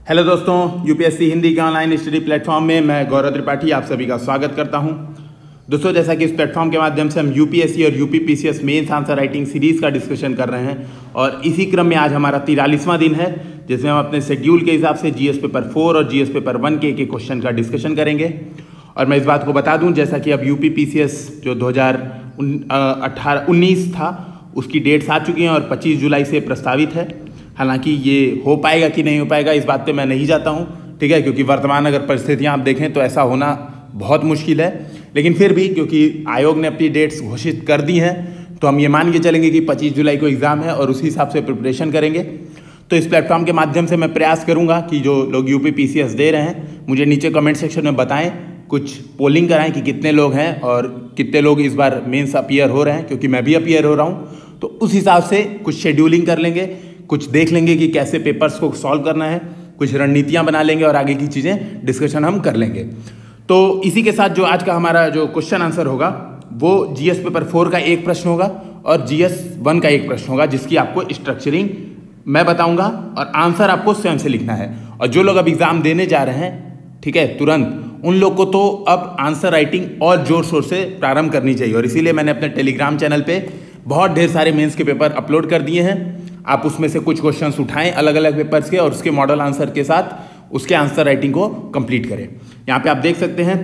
Hello दोस्तों, UPSC Hindi के online study platform में मैं गौरव त्रिपाठी आप सभी का स्वागत करता हूं। दोस्तों, जैसा कि इस प्लेटफॉर्म के माध्यम से हम यूपीएससी और UPPCS mains answer writing series का डिस्कशन कर रहे हैं और इसी क्रम में आज हमारा 43वां दिन है, जिसमें हम अपने शेड्यूल के हिसाब से जीएस पेपर 4 और जीएस पेपर 1 के एक क्वेश्चन का डिस्कशन करेंगे। और मैं इस बात को बता दूं, जैसा कि अब यूपीपीसीएस जो 2019 था उसकी डेट्स आ चुकी हैं और 25 जुलाई से प्रस्तावित है। हालांकि ये हो पाएगा कि नहीं हो पाएगा इस बात पे मैं नहीं जाता हूँ, ठीक है, क्योंकि वर्तमान अगर परिस्थितियाँ आप देखें तो ऐसा होना बहुत मुश्किल है। लेकिन फिर भी क्योंकि आयोग ने अपनी डेट्स घोषित कर दी हैं तो हम ये मान के चलेंगे कि 25 जुलाई को एग्ज़ाम है और उसी हिसाब से प्रिपरेशन करेंगे। तो इस प्लेटफॉर्म के माध्यम से मैं प्रयास करूँगा कि जो लोग यूपीपीसीएस दे रहे हैं मुझे नीचे कमेंट सेक्शन में बताएं, कुछ पोलिंग कराएं कि कितने लोग हैं और कितने लोग इस बार मेंस अपीयर हो रहे हैं, क्योंकि मैं भी अपीयर हो रहा हूँ। तो उस हिसाब से कुछ शेड्यूलिंग कर लेंगे, कुछ देख लेंगे कि कैसे पेपर्स को सॉल्व करना है, कुछ रणनीतियाँ बना लेंगे और आगे की चीज़ें डिस्कशन हम कर लेंगे। तो इसी के साथ जो आज का हमारा जो क्वेश्चन आंसर होगा वो जीएस पेपर 4 का एक प्रश्न होगा और जीएस 1 का एक प्रश्न होगा, जिसकी आपको स्ट्रक्चरिंग मैं बताऊंगा और आंसर आपको स्वयं से लिखना है। और जो लोग अब एग्ज़ाम देने जा रहे हैं, ठीक है, तुरंत उन लोग को तो अब आंसर राइटिंग और जोर शोर से प्रारंभ करनी चाहिए। और इसीलिए मैंने अपने टेलीग्राम चैनल पे बहुत ढेर सारे मेंस के पेपर अपलोड कर दिए हैं। आप उसमें से कुछ क्वेश्चंस उठाएं अलग अलग पेपर्स के और उसके मॉडल आंसर के साथ उसके आंसर राइटिंग को कंप्लीट करें। यहाँ पे आप देख सकते हैं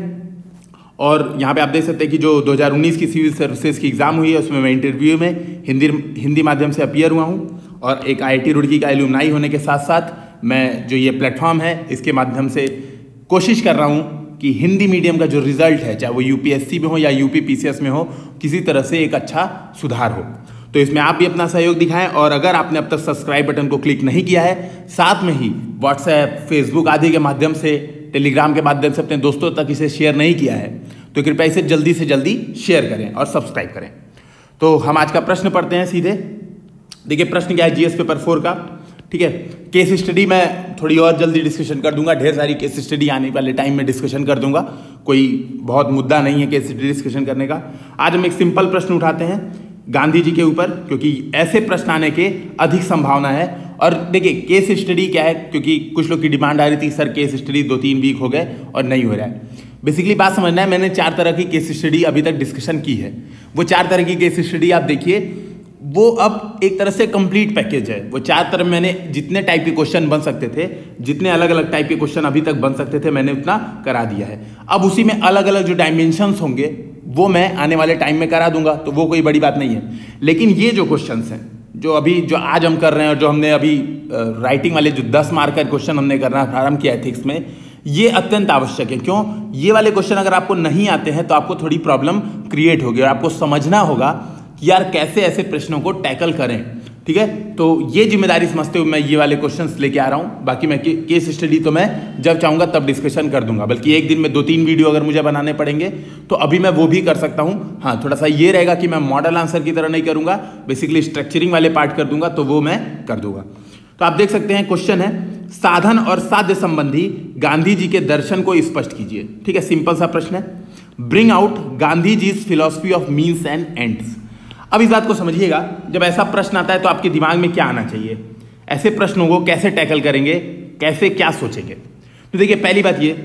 और यहाँ पे आप देख सकते हैं कि जो 2019 की सिविल सर्विसेज की एग्ज़ाम हुई है उसमें मैं इंटरव्यू में हिंदी माध्यम से अपीयर हुआ हूँ और एक IIT रुड़की का एलुमनाई होने के साथ साथ मैं जो ये प्लेटफॉर्म है इसके माध्यम से कोशिश कर रहा हूँ कि हिंदी मीडियम का जो रिजल्ट है, चाहे वो यूपीएससी में हो या यूपीपीसीएस में हो, किसी तरह से एक अच्छा सुधार हो। तो इसमें आप भी अपना सहयोग दिखाएं और अगर आपने अब तक सब्सक्राइब बटन को क्लिक नहीं किया है, साथ में ही व्हाट्सएप, फेसबुक आदि के माध्यम से, टेलीग्राम के माध्यम से अपने दोस्तों तक इसे शेयर नहीं किया है तो कृपया इसे जल्दी से जल्दी शेयर करें और सब्सक्राइब करें। तो हम आज का प्रश्न पढ़ते हैं सीधे। देखिए प्रश्न क्या है जीएस पेपर 4 का, ठीक है। केस स्टडी मैं थोड़ी और जल्दी डिस्कशन कर दूंगा, ढेर सारी केस स्टडी आने वाले टाइम में डिस्कशन कर दूंगा, कोई बहुत मुद्दा नहीं है केस स्टडी डिस्कशन करने का। आज हम एक सिंपल प्रश्न उठाते हैं गांधी जी के ऊपर, क्योंकि ऐसे प्रश्न आने के अधिक संभावना है। और देखिए केस स्टडी क्या है, क्योंकि कुछ लोग की डिमांड आ रही थी सर केस स्टडी 2-3 वीक हो गए और नहीं हो रहा है। बेसिकली बात समझना है, मैंने 4 तरह की केस स्टडी अभी तक डिस्कशन की है। वो 4 तरह की केस स्टडी आप देखिए, वो अब एक तरह से कंप्लीट पैकेज है। वो 4 तरह मैंने जितने टाइप के क्वेश्चन बन सकते थे, जितने अलग अलग टाइप के क्वेश्चन अभी तक बन सकते थे, मैंने उतना करा दिया है। अब उसी में अलग अलग जो डायमेंशंस होंगे वो मैं आने वाले टाइम में करा दूंगा, तो वो कोई बड़ी बात नहीं है। लेकिन ये जो क्वेश्चंस हैं जो आज हम कर रहे हैं और जो हमने अभी राइटिंग वाले जो 10 मार्क का क्वेश्चन हमने करना प्रारंभ किया एथिक्स में, ये अत्यंत आवश्यक है। क्यों? ये वाले क्वेश्चन अगर आपको नहीं आते हैं तो आपको थोड़ी प्रॉब्लम क्रिएट होगी और आपको समझना होगा कि यार कैसे ऐसे प्रश्नों को टैकल करें, ठीक है। तो ये जिम्मेदारी समझते हुए मैं ये वाले क्वेश्चंस लेके आ रहा हूँ। बाकी मैं केस स्टडी तो मैं जब चाहूँगा तब डिस्कशन कर दूंगा, बल्कि एक दिन में 2-3 वीडियो अगर मुझे बनाने पड़ेंगे तो अभी मैं वो भी कर सकता हूँ। हाँ, थोड़ा सा ये रहेगा कि मैं मॉडल आंसर की तरह नहीं करूँगा, बेसिकली स्ट्रक्चरिंग वाले पार्ट कर दूंगा, तो वो मैं कर दूंगा। तो आप देख सकते हैं क्वेश्चन है, साधन और साध्य संबंधी गांधी जी के दर्शन को स्पष्ट कीजिए, ठीक है। सिंपल सा प्रश्न है, bring out Gandhi ji's philosophy of means and ends. अब इस बात को समझिएगा, जब ऐसा प्रश्न आता है तो आपके दिमाग में क्या आना चाहिए, ऐसे प्रश्नों को कैसे टैकल करेंगे, कैसे क्या सोचेंगे। तो देखिए पहली बात ये,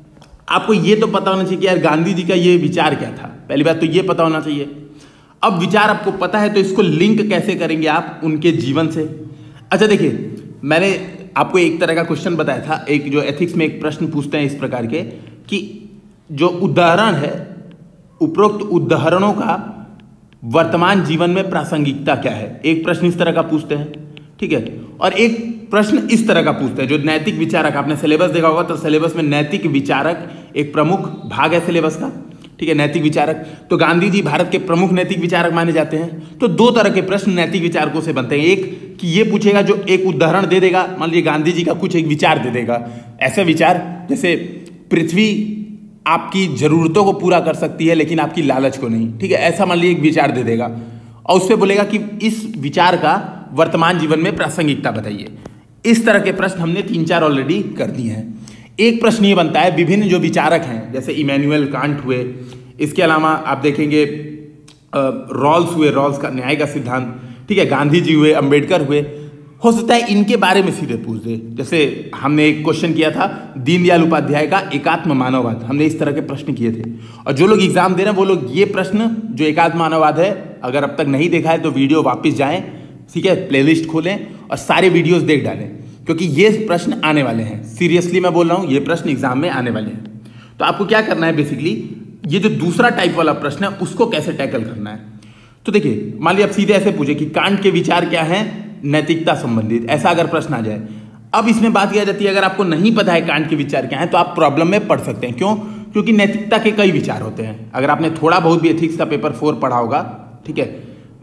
आपको ये तो पता होना चाहिए कि यार गांधी जी का ये विचार क्या था। पहली बात तो ये पता होना चाहिए। अब विचार आपको पता है तो इसको लिंक कैसे करेंगे आप उनके जीवन से। अच्छा देखिए, मैंने आपको एक तरह का क्वेश्चन बताया था, एक जो एथिक्स में एक प्रश्न पूछते हैं इस प्रकार के कि जो उदाहरण है, उपरोक्त उदाहरणों का वर्तमान जीवन में प्रासंगिकता क्या है। एक प्रश्न इस तरह का पूछते हैं, ठीक है। और एक प्रश्न इस तरह का पूछते हैं जो नैतिक विचारक, आपने सिलेबस देखा होगा तो सिलेबस में नैतिक विचारक एक प्रमुख भाग है सिलेबस का, ठीक है, नैतिक विचारक। तो गांधी जी भारत के प्रमुख नैतिक विचारक माने जाते हैं। तो 2 तरह के प्रश्न नैतिक विचारकों से बनते हैं। एक कि ये पूछेगा जो एक उदाहरण दे देगा, मान लीजिए गांधी जी का कुछ एक विचार दे देगा, ऐसे विचार जैसे पृथ्वी आपकी जरूरतों को पूरा कर सकती है लेकिन आपकी लालच को नहीं, ठीक है, ऐसा मान लीजिए एक विचार दे देगा और उससे बोलेगा कि इस विचार का वर्तमान जीवन में प्रासंगिकता बताइए। इस तरह के प्रश्न हमने 3-4 ऑलरेडी कर दिए हैं। एक प्रश्न ये बनता है, विभिन्न जो विचारक हैं जैसे इमैनुअल कांट हुए, इसके अलावा आप देखेंगे रॉल्स हुए, रॉल्स का न्याय का सिद्धांत, ठीक है, गांधी जी हुए, अंबेडकर हुए, हो सकता है इनके बारे में सीधे पूछ दे। जैसे हमने एक क्वेश्चन किया था दीनदयाल उपाध्याय का एकात्म मानववाद, हमने इस तरह के प्रश्न किए थे। और जो लोग एग्जाम दे रहे हैं वो लोग ये प्रश्न जो एकात्म मानववाद है, अगर अब तक नहीं देखा है तो वीडियो वापस जाएं, ठीक है, प्लेलिस्ट खोलें और सारे वीडियोस देख डालें, क्योंकि ये प्रश्न आने वाले हैं। सीरियसली मैं बोल रहा हूँ, ये प्रश्न एग्जाम में आने वाले हैं। तो आपको क्या करना है, बेसिकली ये जो दूसरा टाइप वाला प्रश्न है उसको कैसे टैकल करना है। तो देखिए, मान लीजिए आप सीधे ऐसे पूछे कि कांट के विचार क्या हैं नैतिकता संबंधित, ऐसा अगर प्रश्न आ जाए। अब इसमें बात किया जाती है, अगर आपको नहीं पता है कांट के विचार क्या है तो आप प्रॉब्लम में पढ़ सकते हैं। क्यों? क्योंकि नैतिकता के कई विचार होते हैं। अगर आपने थोड़ा बहुत भी एथिक्स का पेपर 4 पढ़ा होगा, ठीक है,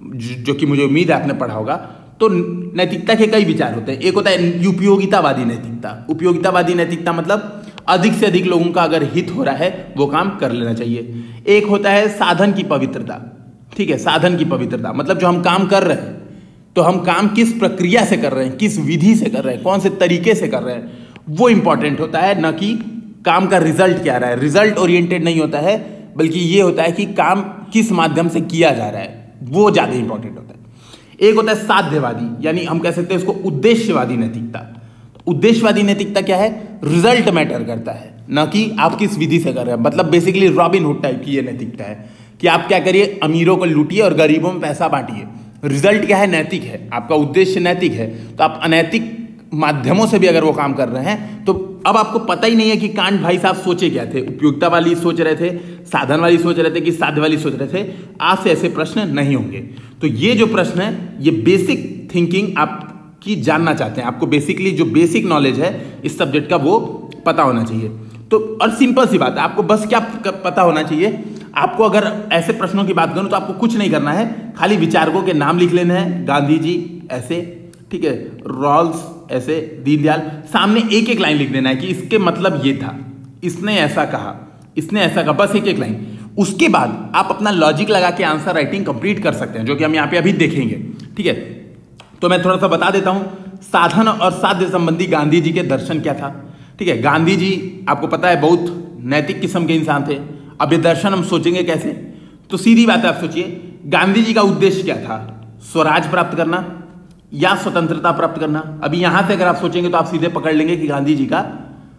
जो कि मुझे उम्मीद है आपने पढ़ा होगा, तो नैतिकता के कई विचार होते हैं। एक होता है उपयोगितावादी नैतिकता। उपयोगितावादी नैतिकता मतलब अधिक से अधिक लोगों का अगर हित हो रहा है वो काम कर लेना चाहिए। एक होता है साधन की पवित्रता, ठीक है, साधन की पवित्रता मतलब जो हम काम कर रहे हैं तो हम काम किस प्रक्रिया से कर रहे हैं, किस विधि से कर रहे हैं, कौन से तरीके से कर रहे हैं, वो इंपॉर्टेंट होता है, न कि काम का रिजल्ट क्या रहा है। रिजल्ट ओरिएंटेड नहीं होता है, बल्कि ये होता है कि काम किस माध्यम से किया जा रहा है, वो ज्यादा इंपॉर्टेंट होता है। एक होता है साध्यवादी, यानी हम कह सकते हैं इसको उद्देश्यवादी नैतिकता। उद्देश्यवादी नैतिकता क्या है? रिजल्ट मैटर करता है, ना कि आप किस विधि से कर रहे हैं। मतलब बेसिकली रॉबिन हुड टाइप की ये नैतिकता है कि आप क्या करिए, अमीरों को लूटिए और गरीबों में पैसा बांटिए। रिजल्ट क्या है? नैतिक है, आपका उद्देश्य नैतिक है। तो आप अनैतिक माध्यमों से भी अगर वो काम कर रहे हैं तो अब आपको पता ही नहीं है कि कांट भाई साहब सोचे क्या थे। उपयोगिता वाली सोच रहे थे, साधन वाली सोच रहे थे कि साध्य वाली सोच रहे थे। आज से ऐसे प्रश्न नहीं होंगे। तो ये जो प्रश्न है ये बेसिक थिंकिंग आपकी जानना चाहते हैं, आपको बेसिकली जो बेसिक नॉलेज है इस सब्जेक्ट का वो पता होना चाहिए। तो और सिंपल सी बात है, आपको बस क्या पता होना चाहिए, आपको अगर ऐसे प्रश्नों की बात करूं तो आपको कुछ नहीं करना है, खाली विचारकों के नाम लिख लेने हैं। गांधी जी ऐसे, ठीक है, रॉल्स ऐसे, दीनदयाल, सामने एक एक लाइन लिख देना है कि इसके मतलब ये था, इसने ऐसा कहा, इसने ऐसा कहा, बस एक एक लाइन। उसके बाद आप अपना लॉजिक लगा के आंसर राइटिंग कंप्लीट कर सकते हैं, जो कि हम यहाँ पे अभी देखेंगे, ठीक है। तो मैं थोड़ा सा बता देता हूं, साधन और साध्य संबंधी गांधी जी के दर्शन क्या था, ठीक है। गांधी जी आपको पता है बहुत नैतिक किस्म के इंसान थे। अब ये दर्शन हम सोचेंगे कैसे, तो सीधी बात है, आप सोचिए गांधी जी का उद्देश्य क्या था, स्वराज प्राप्त करना या स्वतंत्रता प्राप्त करना। अभी यहां से अगर आप सोचेंगे तो आप सीधे पकड़ लेंगे कि गांधी जी का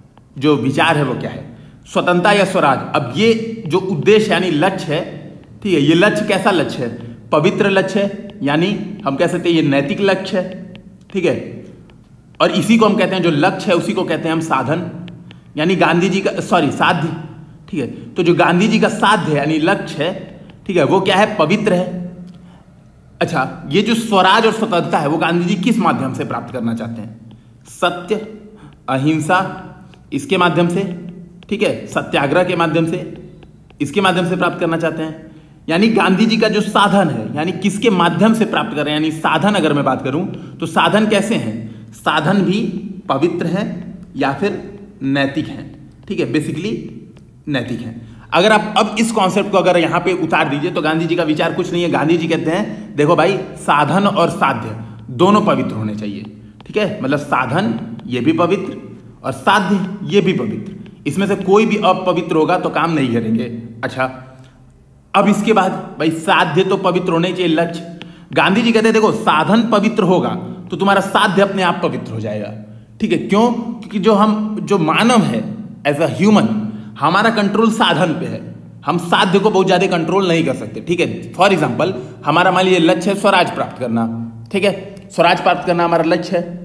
जो विचार है वो क्या है, स्वतंत्रता या स्वराज। अब ये जो उद्देश्य यानी लक्ष्य है, ठीक है, ये लक्ष्य कैसा लक्ष्य है, पवित्र लक्ष्य है, यानी हम कह सकते हैं ये नैतिक लक्ष्य है, ठीक है। और इसी को हम कहते हैं, जो लक्ष्य है उसी को कहते हैं हम साधन, यानी गांधी जी का साध्य, ठीक है। तो जो गांधी जी का साध्य है यानी लक्ष्य है, ठीक है, वो क्या है, पवित्र है। अच्छा, ये जो स्वराज और स्वतंत्रता है वो गांधी जी किस माध्यम से प्राप्त करना चाहते हैं, सत्य, अहिंसा, इसके माध्यम से, ठीक है, सत्याग्रह के माध्यम से, इसके माध्यम से प्राप्त करना चाहते हैं। यानी गांधी जी का जो साधन है, यानी किसके माध्यम से प्राप्त कर रहे हैं, यानी साधन अगर मैं बात करूं तो साधन कैसे हैं, साधन भी पवित्र हैं या फिर नैतिक हैं, ठीक है, बेसिकली नैतिक हैं। अगर आप अब इस कॉन्सेप्ट को अगर यहां पे उतार दीजिए तो गांधी जी का विचार कुछ नहीं है। गांधी जी कहते हैं देखो भाई, साधन और साध्य दोनों पवित्र होने चाहिए, ठीक है, मतलब साधन ये भी पवित्र और साध्य ये भी पवित्र, इसमें से कोई भी अपवित्र होगा तो काम नहीं करेंगे। अच्छा, अब इसके बाद भाई साध्य तो पवित्र होने चाहिए, लक्ष्य। गांधी जी कहते हैं देखो, साधन पवित्र होगा तो तुम्हारा साध्य अपने आप पवित्र हो जाएगा, ठीक है। क्यों? क्योंकि जो मानव है एज अ ह्यूमन, हमारा कंट्रोल साधन पे है, हम साध्य को बहुत ज्यादा कंट्रोल नहीं कर सकते, ठीक है। फॉर एग्जाम्पल, हमारा मान लीजिए लक्ष्य है स्वराज प्राप्त करना, ठीक है, स्वराज प्राप्त करना हमारा लक्ष्य है।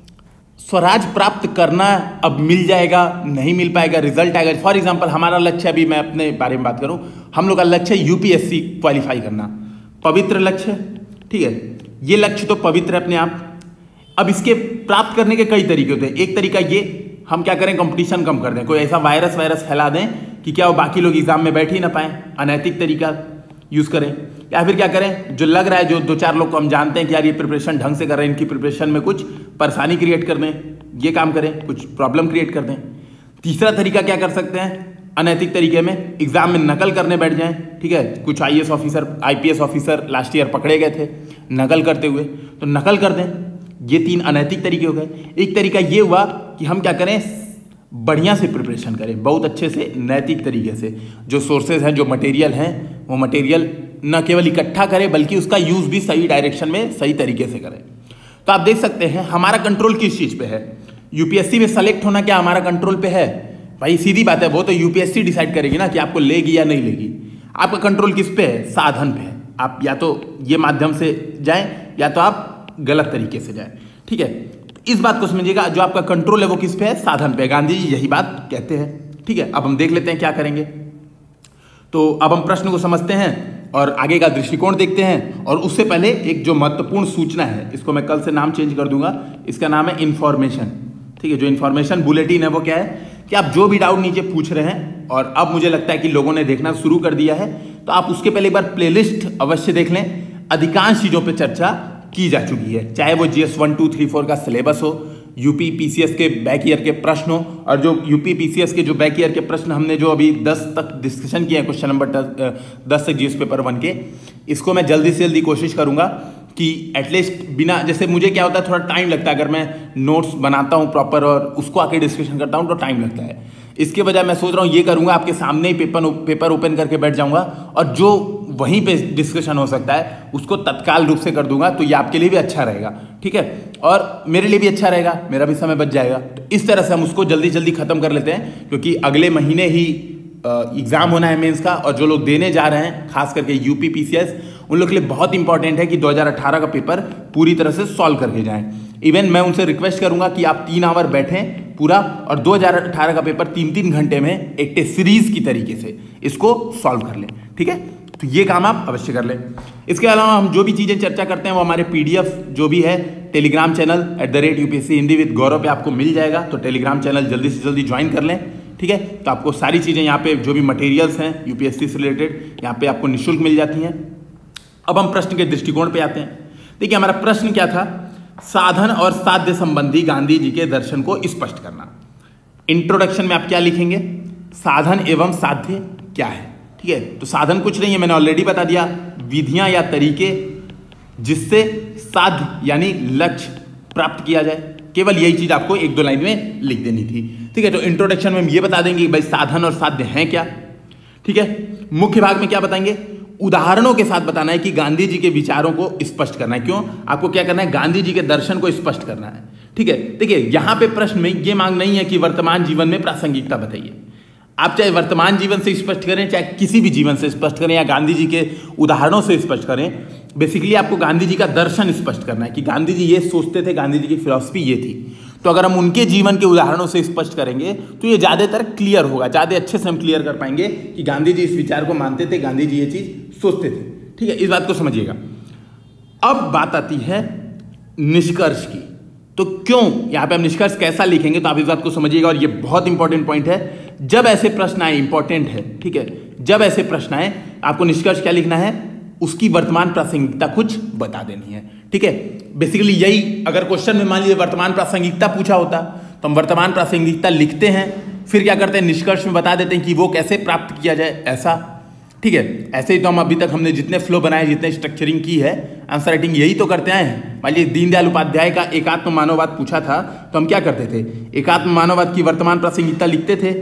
स्वराज प्राप्त करना अब मिल जाएगा, नहीं मिल पाएगा, रिजल्ट आएगा। फॉर एग्जाम्पल, हमारा लक्ष्य, अभी मैं अपने बारे में बात करूं, हम लोग का लक्ष्य है यूपीएससी क्वालिफाई करना, पवित्र लक्ष्य, ठीक है, ये लक्ष्य तो पवित्र है अपने आप। अब इसके प्राप्त करने के कई तरीके होते हैं। एक तरीका ये, हम क्या करें, कंपटीशन कम कर दें, कोई ऐसा वायरस फैला दें कि क्या वो बाकी लोग एग्जाम में बैठ ही ना पाए, अनैतिक तरीका यूज करें। या फिर क्या करें, जो लग रहा है, जो 2-4 लोग को हम जानते हैं कि यार ये प्रिपरेशन ढंग से कर रहे हैं, इनकी प्रिपरेशन में कुछ परेशानी क्रिएट कर दें, ये काम करें, कुछ प्रॉब्लम क्रिएट कर दें। तीसरा तरीका क्या कर सकते हैं, अनैतिक तरीके में एग्जाम में नकल करने बैठ जाएं, ठीक है। कुछ IAS officer, IPS officer last year पकड़े गए थे नकल करते हुए, तो नकल कर दें। ये 3 अनैतिक तरीके हो गए। एक तरीका ये हुआ कि हम क्या करें, बढ़िया से प्रिपरेशन करें, बहुत अच्छे से नैतिक तरीके से, जो सोर्सेज हैं, जो मटेरियल हैं, वो मटेरियल न केवल इकट्ठा करें बल्कि उसका यूज भी सही डायरेक्शन में, सही तरीके से करें। तो आप देख सकते हैं हमारा कंट्रोल किस चीज पे है। यूपीएससी में सेलेक्ट होना क्या हमारा कंट्रोल पे है? भाई सीधी बात है, वो तो यूपीएससी डिसाइड करेगी ना कि आपको लेगी या नहीं लेगी। आपका कंट्रोल किस पे है? साधन पे है। आप या तो ये माध्यम से जाएं या तो आप गलत तरीके से जाएं, ठीक है। इस बात को समझिएगा, जो आपका कंट्रोल है वो किस पे है? साधन पे। गांधी जी यही बात कहते हैं, ठीक है। अब हम देख लेते हैं क्या करेंगे। तो अब हम प्रश्न को समझते हैं और आगे का दृष्टिकोण देखते हैं। और उससे पहले एक जो महत्वपूर्ण सूचना है, इसको मैं कल से नाम चेंज कर दूंगा, इसका नाम है इन्फॉर्मेशन, ठीक है। जो इन्फॉर्मेशन बुलेटिन है वो क्या है कि आप जो भी डाउट नीचे पूछ रहे हैं, और अब मुझे लगता है कि लोगों ने देखना शुरू कर दिया है, तो आप उसके पहले एक बार प्लेलिस्ट अवश्य देख लें। अधिकांश चीज़ों पे चर्चा की जा चुकी है, चाहे वो GS 1, 2, 3, 4 का सिलेबस हो, यूपी PCS के बैक ईयर के प्रश्न हो, और जो यूपी PCS के जो बैक ईयर के प्रश्न हमने जो अभी 10 तक डिस्कशन किए हैं, क्वेश्चन नंबर 10 तक GS पेपर 1 के, इसको मैं जल्दी से जल्दी कोशिश करूंगा कि एटलीस्ट बिना, जैसे मुझे क्या होता है थोड़ा टाइम लगता है, अगर मैं नोट्स बनाता हूँ प्रॉपर और उसको आके डिस्कशन करता हूँ तो टाइम लगता है। इसके बजाय मैं सोच रहा हूँ ये करूँगा, आपके सामने ही पेपर ओपन करके बैठ जाऊँगा और जो वहीं पे डिस्कशन हो सकता है उसको तत्काल रूप से कर दूंगा, तो ये आपके लिए भी अच्छा रहेगा, ठीक है, और मेरे लिए भी अच्छा रहेगा, मेरा भी समय बच जाएगा। तो इस तरह से हम उसको जल्दी जल्दी खत्म कर लेते हैं, क्योंकि अगले महीने ही एग्जाम होना है मेंस का, और जो लोग देने जा रहे हैं खास करके यूपी PCS, उन लोग के लिए बहुत इंपॉर्टेंट है कि 2018 का पेपर पूरी तरह से सॉल्व करके जाएं। इवन मैं उनसे रिक्वेस्ट करूंगा कि आप 3 आवर बैठें पूरा, और 2018 का पेपर 3-3 घंटे में एक टेस्ट सीरीज की तरीके से इसको सॉल्व कर लें, ठीक है। तो ये काम आप अवश्य कर लें। इसके अलावा हम जो भी चीज़ें चर्चा करते हैं वो हमारे PDF जो भी है Telegram channel @UPSC Hindi with Gaurav पे आपको मिल जाएगा, तो टेलीग्राम चैनल जल्दी से जल्दी ज्वाइन कर लें, ठीक है। तो आपको सारी चीज़ें यहाँ पे जो भी मटेरियल्स हैं UPSC से रिलेटेड यहाँ पे आपको निःशुल्क मिल जाती हैं। अब हम प्रश्न के दृष्टिकोण पे आते हैं। देखिए हमारा प्रश्न क्या था? साधन और साध्य संबंधी गांधी जी के दर्शन को स्पष्ट करना। इंट्रोडक्शन में आप क्या लिखेंगे? साधन एवं साध्य क्या है, ठीक है। तो साधन कुछ नहीं है, मैंने ऑलरेडी बता दिया, विधियां या तरीके जिससे साध्य यानी लक्ष्य प्राप्त किया जाए। केवल यही चीज आपको 1-2 लाइन में लिख देनी थी, ठीक है। तो इंट्रोडक्शन में हम ये बता देंगे कि भाई साधन और साध्य हैं क्या, ठीक है। मुख्य भाग में क्या बताएंगे? उदाहरणों के साथ बताना है कि गांधी जी के विचारों को स्पष्ट करना है। क्यों? आपको क्या करना है? गांधी जी के दर्शन को स्पष्ट करना है, ठीक है। देखिए यहां पे प्रश्न में ये मांग नहीं है कि वर्तमान जीवन में प्रासंगिकता बताइए। आप चाहे वर्तमान जीवन से स्पष्ट करें, चाहे किसी भी जीवन से स्पष्ट करें, या गांधी जी के उदाहरणों से स्पष्ट करें, बेसिकली आपको गांधी जी का दर्शन स्पष्ट करना है कि गांधी जी ये सोचते थे, गांधी जी की फिलॉसफी ये थी। तो अगर हम उनके जीवन के उदाहरणों से स्पष्ट करेंगे तो ये ज़्यादातर क्लियर होगा, ज़्यादा अच्छे से हम क्लियर कर पाएंगे कि गांधी जी इस विचार को मानते थे, गांधी जी ये चीज़ सोचते थे, ठीक है। इस बात को समझिएगा। अब बात आती है निष्कर्ष की। तो क्यों यहाँ पे हम निष्कर्ष कैसा लिखेंगे, तो आप इस बात को समझिएगा, और ये बहुत इंपॉर्टेंट पॉइंट है। जब ऐसे प्रश्न आए, इंपॉर्टेंट है, ठीक है, जब ऐसे प्रश्न आए आपको निष्कर्ष क्या लिखना है? उसकी वर्तमान प्रासंगिकता कुछ बता देनी है, ठीक है। बेसिकली यही, अगर क्वेश्चन में मान लीजिए वर्तमान प्रासंगिकता पूछा होता तो हम वर्तमान प्रासंगिकता लिखते हैं, फिर क्या करते हैं? निष्कर्ष में बता देते हैं कि वो कैसे प्राप्त किया जाए, ऐसा, ठीक है। ऐसे ही तो हम अभी तक हमने जितने फ्लो बनाए, जितने स्ट्रक्चरिंग की है, आंसर राइटिंग, यही तो करते आए हैं। मान लीजिए दीनदयाल उपाध्याय का एकात्म मानववाद पूछा था तो हम क्या करते थे? एकात्म मानववाद की वर्तमान प्रासंगिकता लिखते थे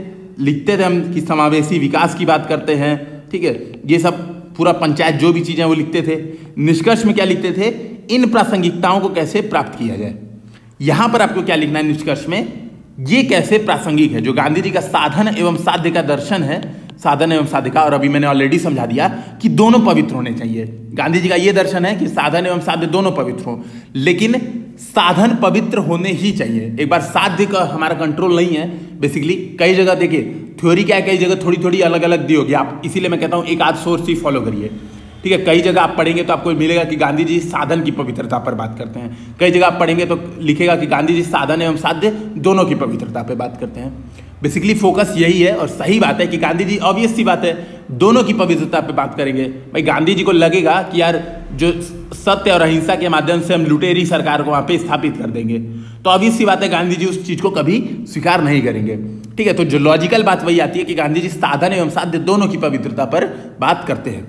हम कि समावेशी विकास की बात करते हैं, ठीक है। ये सब पूरा पंचायत जो भी चीज़ें वो लिखते थे। निष्कर्ष में क्या लिखते थे? इन प्रासंगिकताओं को कैसे प्राप्त किया जाए। यहां पर आपको क्या लिखना है निष्कर्ष में? ये कैसे प्रासंगिक है, जो गांधी जी का साधन एवं साध्य का दर्शन है, साधन एवं साध्य का, और अभी मैंने ऑलरेडी समझा दिया कि दोनों पवित्र होने चाहिए। गांधी जी का ये दर्शन है कि साधन एवं साध्य दोनों पवित्र हो, लेकिन साधन पवित्र होने ही चाहिए। एक बार साध्य का हमारा कंट्रोल नहीं है, बेसिकली कई जगह देखिए थ्योरी क्या है, कई जगह थोड़ी थोड़ी अलग अलग दी होगी। आप इसीलिए मैं कहता हूँ एक आध सोर्स ही फॉलो करिए, ठीक है। कई जगह आप पढ़ेंगे तो आपको मिलेगा कि गांधी जी साधन की पवित्रता पर बात करते हैं, कई जगह आप पढ़ेंगे तो लिखेगा कि गांधी जी साधन एवं साध्य दोनों की पवित्रता पर बात करते हैं। बेसिकली फोकस यही है, और सही बात है कि गांधी जी, ऑब्वियस सी बात है, दोनों की पवित्रता पे बात करेंगे। भाई गांधी जी को लगेगा कि यार जो सत्य और अहिंसा के माध्यम से हम लुटेरी सरकार को वहां पे स्थापित कर देंगे, तो ऑब्वियस सी बात है गांधी जी उस चीज को कभी स्वीकार नहीं करेंगे, ठीक है। तो जो लॉजिकल बात वही आती है कि गांधी जी साधन एवं साध्य दोनों की पवित्रता पर बात करते हैं।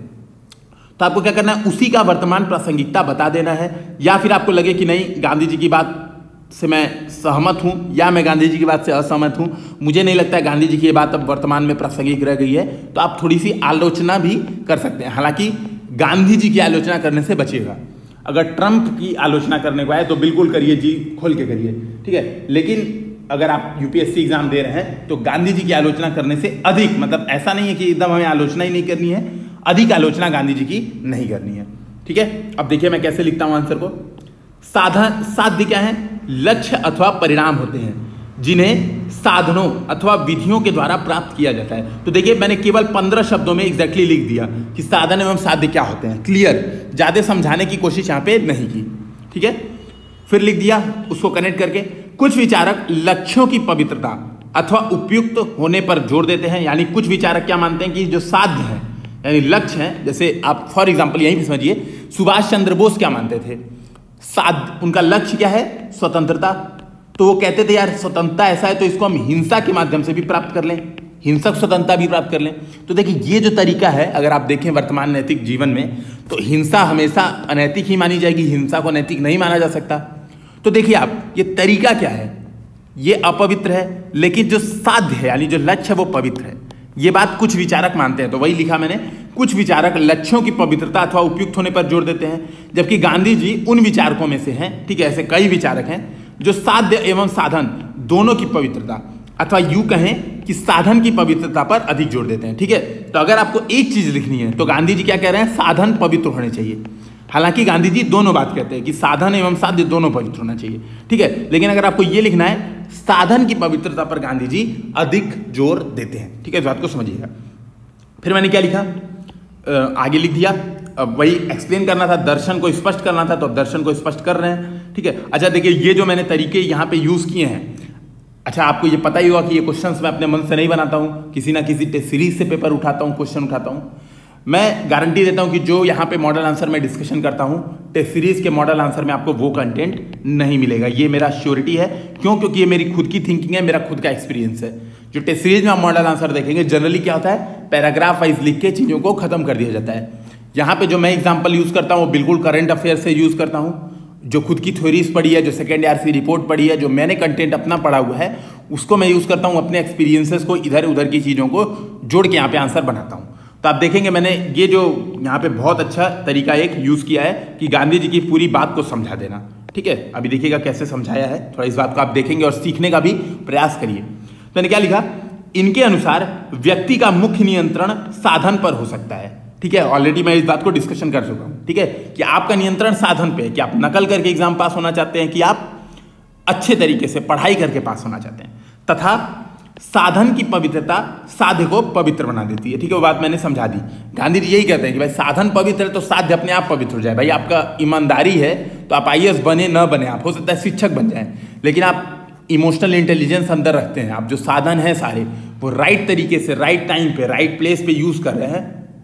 तो आपको क्या करना है? उसी का वर्तमान प्रासंगिकता बता देना है, या फिर आपको लगे कि नहीं गांधी जी की बात से मैं सहमत हूं या मैं गांधी जी की बात से असहमत हूं, मुझे नहीं लगता है गांधी जी की ये बात अब वर्तमान में प्रासंगिक रह गई है, तो आप थोड़ी सी आलोचना भी कर सकते हैं। हालांकि गांधी जी की आलोचना करने से बचिएगा। अगर ट्रंप की आलोचना करने को आए तो बिल्कुल करिए जी, खोल के करिए, ठीक है। लेकिन अगर आप यूपीएससी एग्जाम दे रहे हैं तो गांधी जी की आलोचना करने से अधिक, मतलब ऐसा नहीं है कि एकदम हमें आलोचना ही नहीं करनी है, अधिक आलोचना गांधी जी की नहीं करनी है, ठीक है। अब देखिए मैं कैसे लिखता हूं आंसर को। साध्य क्या है? लक्ष्य अथवा परिणाम होते हैं जिन्हें साधनों अथवा विधियों के द्वारा प्राप्त किया जाता है। तो देखिए मैंने केवल 15 शब्दों में एग्जैक्टली लिख दिया कि साधन एवं साध्य क्या होते हैं, क्लियर, ज्यादा समझाने की कोशिश यहां पे नहीं की, ठीक है। फिर लिख दिया उसको कनेक्ट करके। कुछ विचारक लक्ष्यों की पवित्रता अथवा उपयुक्त होने पर जोर देते हैं, यानी कुछ विचारक क्या मानते हैं कि जो साध्य है यानी लक्ष्य है, जैसे आप फॉर एग्जाम्पल यहीं पे समझिए, सुभाष चंद्र बोस क्या मानते थे? उनका लक्ष्य क्या है? स्वतंत्रता। तो वो कहते थे यार स्वतंत्रता ऐसा है तो इसको हम हिंसा के माध्यम से भी प्राप्त कर लें, हिंसक स्वतंत्रता भी प्राप्त कर लें। तो देखिए ये जो तरीका है, अगर आप देखें वर्तमान नैतिक जीवन में, तो हिंसा हमेशा अनैतिक ही मानी जाएगी, हिंसा को नैतिक नहीं माना जा सकता। तो देखिए आप, ये तरीका क्या है? ये अपवित्र है, लेकिन जो साध्य है यानी जो लक्ष्य है वो पवित्र है। ये बात कुछ विचारक मानते हैं, तो वही लिखा मैंने, कुछ विचारक लक्ष्यों की पवित्रता अथवा उपयुक्त होने पर जोर देते हैं, जबकि गांधी जी उन विचारकों में से हैं, ठीक है, ऐसे कई विचारक हैं जो साध्य एवं साधन दोनों की पवित्रता अथवा यूं कहें कि साधन की पवित्रता पर अधिक जोर देते हैं, ठीक है। तो अगर आपको एक चीज लिखनी है तो गांधी जी क्या कह रहे हैं? साधन पवित्र होने चाहिए। हालांकि गांधी जी दोनों बात कहते हैं कि साधन एवं साध्य दोनों पवित्र होना चाहिए, ठीक है। लेकिन अगर आपको यह लिखना है, साधन की पवित्रता पर गांधी जी अधिक जोर देते हैं, ठीक है। इस बात को समझिएगा। फिर मैंने क्या लिखा, आगे लिख दिया, अब वही एक्सप्लेन करना था, दर्शन को स्पष्ट करना था, तो अब दर्शन को स्पष्ट कर रहे हैं, ठीक है। अच्छा देखिए ये जो मैंने तरीके यहाँ पे यूज किए हैं, अच्छा आपको ये पता ही होगा कि ये क्वेश्चंस मैं अपने मन से नहीं बनाता हूँ, किसी ना किसी टेस्ट सीरीज से पेपर उठाता हूँ, क्वेश्चन उठाता हूँ। मैं गारंटी देता हूँ कि जो यहाँ पे मॉडल आंसर में डिस्कशन करता हूँ, टेस्ट सीरीज के मॉडल आंसर में आपको वो कंटेंट नहीं मिलेगा, ये मेरा श्योरिटी है। क्यों? क्योंकि ये मेरी खुद की थिंकिंग है, मेरा खुद का एक्सपीरियंस है। जो टेस्ट सीरीज में आप मॉडल आंसर देखेंगे जनरली क्या होता है, पैराग्राफ वाइज लिख के चीजों को खत्म कर दिया जाता है। यहाँ पे जो मैं एग्जाम्पल यूज करता हूँ वो बिल्कुल करंट अफेयर से यूज करता हूँ, जो खुद की थ्योरीज पढ़ी है, जो सेकेंड ईयर की रिपोर्ट पढ़ी है, जो मैंने कंटेंट अपना पढ़ा हुआ है, उसको मैं यूज करता हूँ, अपने एक्सपीरियंसेस को इधर उधर की चीजों को जोड़ के यहाँ पे आंसर बनाता हूँ। तो आप देखेंगे मैंने ये जो यहाँ पे बहुत अच्छा तरीका एक यूज किया है कि गांधी जी की पूरी बात को समझा देना, ठीक है। अभी देखिएगा कैसे समझाया है, थोड़ा इस बात को आप देखेंगे और सीखने का भी प्रयास करिए। तो मैंने क्या लिखा, इनके अनुसार व्यक्ति का मुख्य नियंत्रण साधन पर हो सकता है, ठीक है। ऑलरेडी मैं इस बात को डिस्कशन कर चुका हूं, ठीक है, कि आपका नियंत्रण साधन पे है, कि आप नकल करके एग्जाम पास होना चाहते हैं कि आप अच्छे तरीके से पढ़ाई करके पास होना चाहते हैं, तथा साधन की पवित्रता साध्य को पवित्र बना देती है, ठीक है। वो बात मैंने समझा दी। गांधी जी यही कहते हैं कि भाई साधन पवित्र है तो साध्य अपने आप पवित्र हो जाए। भाई आपका ईमानदारी है तो आप आईएएस बने न बने, आप हो सकता है शिक्षक बन जाए, लेकिन आप इमोशनल इंटेलिजेंस अंदर रखते हैं, आप जो साधन है सारे वो राइट तरीके से राइट टाइम पे राइट प्लेस पे यूज कर रहे हैं,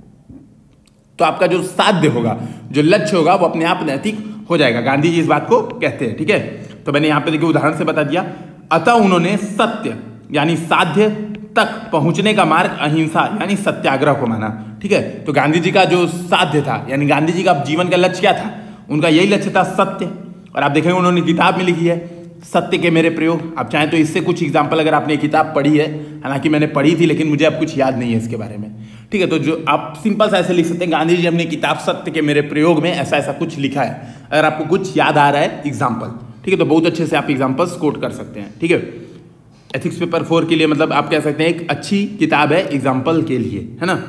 तो आपका जो साध्य होगा, जो लक्ष्य होगा, वो अपने आप नैतिक हो जाएगा। गांधी जी इस बात को कहते हैं, ठीक है। तो मैंने यहाँ पे देखिए उदाहरण से बता दिया। अतः उन्होंने सत्य यानी साध्य तक पहुंचने का मार्ग अहिंसा यानी सत्याग्रह को माना, ठीक है। तो गांधी जी का जो साध्य था यानी गांधी जी का जीवन का लक्ष्य क्या था, उनका यही लक्ष्य था सत्य। और आप देखेंगे उन्होंने किताब में लिखी है सत्य के मेरे प्रयोग। आप चाहें तो इससे कुछ एग्जाम्पल, अगर आपने किताब पढ़ी है, हालांकि मैंने पढ़ी थी लेकिन मुझे अब कुछ याद नहीं है इसके बारे में, ठीक है। तो जो आप सिंपल सा ऐसे लिख सकते हैं, गांधी जी अपनी किताब सत्य के मेरे प्रयोग में ऐसा ऐसा कुछ लिखा है, अगर आपको कुछ याद आ रहा है एग्जाम्पल, ठीक है, तो बहुत अच्छे से आप एग्जाम्पल्स कोट कर सकते हैं, ठीक है। एथिक्स पेपर 4 के लिए मतलब आप कह सकते हैं एक अच्छी किताब है एग्जाम्पल के लिए, है ना।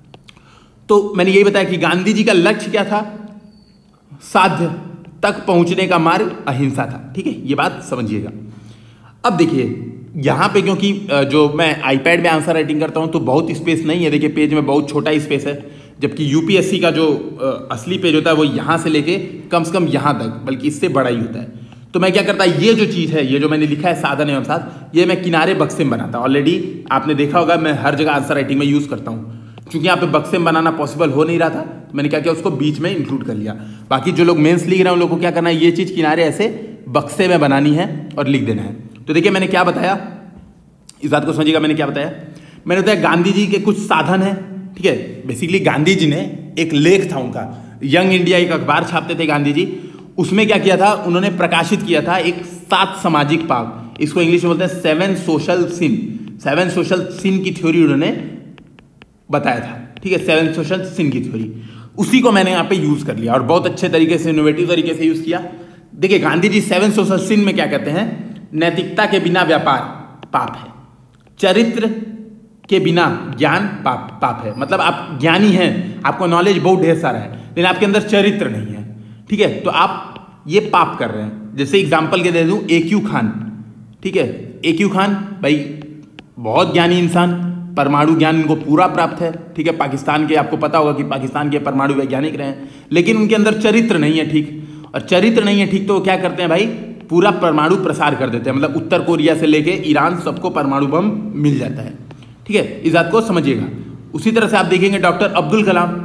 तो मैंने यही बताया कि गांधी जी का लक्ष्य क्या था, साध्य तक पहुंचने का मार्ग अहिंसा था, ठीक है, ये बात समझिएगा। अब देखिए यहाँ पे क्योंकि जो मैं आईपैड में आंसर राइटिंग करता हूँ तो बहुत स्पेस नहीं है, देखिए पेज में बहुत छोटा ही स्पेस है, जबकि यूपीएससी का जो असली पेज होता है वो यहाँ से लेके कम से कम यहाँ तक, बल्कि इससे बड़ा ही होता है। तो मैं क्या करता, ये जो चीज़ है, ये जो मैंने लिखा है साधन एवं साध्य, ये मैं किनारे बक्से में बनाता हूँ। ऑलरेडी आपने देखा होगा मैं हर जगह आंसर राइटिंग में यूज़ करता हूँ। क्योंकि यहाँ पे बक्से में बनाना पॉसिबल हो नहीं रहा था, तो मैंने क्या किया, उसको बीच में इंक्लूड कर लिया। बाकी जो लोग मेंस लिख रहे हैं उन लोगों को क्या करना है, ये चीज़ किनारे ऐसे बक्से में बनानी है और लिख देना है। तो देखिए मैंने क्या बताया, इस बात को समझिएगा। मैंने क्या बताया, मैंने बताया गांधी जी के कुछ साधन हैं, ठीक है। बेसिकली गांधी जी ने एक लेख था उनका, यंग इंडिया एक अखबार छापते थे गांधी जी, उसमें क्या किया था, उन्होंने प्रकाशित किया था एक 7 सामाजिक पाप, इसको इंग्लिश में बोलते हैं 7 सोशल सिन। 7 सोशल सिन की थ्योरी उन्होंने बताया था, ठीक है, 7 सोशल सिन की थ्योरी। उसी को मैंने यहाँ पे यूज कर लिया और बहुत अच्छे तरीके से, इनोवेटिव तरीके से यूज किया। देखिए गांधी जी 7 सोशल सिन में क्या कहते हैं, नैतिकता के बिना व्यापार पाप है, चरित्र के बिना ज्ञान पाप है। मतलब आप ज्ञानी हैं, आपको नॉलेज बहुत ढेर सारा है, लेकिन आपके अंदर चरित्र नहीं है, ठीक है, तो आप ये पाप कर रहे हैं। जैसे एग्जाम्पल के दे दूं, AQ खान, ठीक है, AQ खान भाई बहुत ज्ञानी इंसान, परमाणु ज्ञान इनको पूरा प्राप्त है, ठीक है, पाकिस्तान के, आपको पता होगा कि पाकिस्तान के परमाणु वैज्ञानिक रहे हैं, लेकिन उनके अंदर चरित्र नहीं है, ठीक, और चरित्र नहीं है, ठीक, तो वो क्या करते हैं भाई, पूरा परमाणु प्रसार कर देते हैं। मतलब उत्तर कोरिया से लेके ईरान सबको परमाणु बम मिल जाता है, ठीक है, इस बात को समझिएगा। उसी तरह से आप देखेंगे डॉक्टर अब्दुल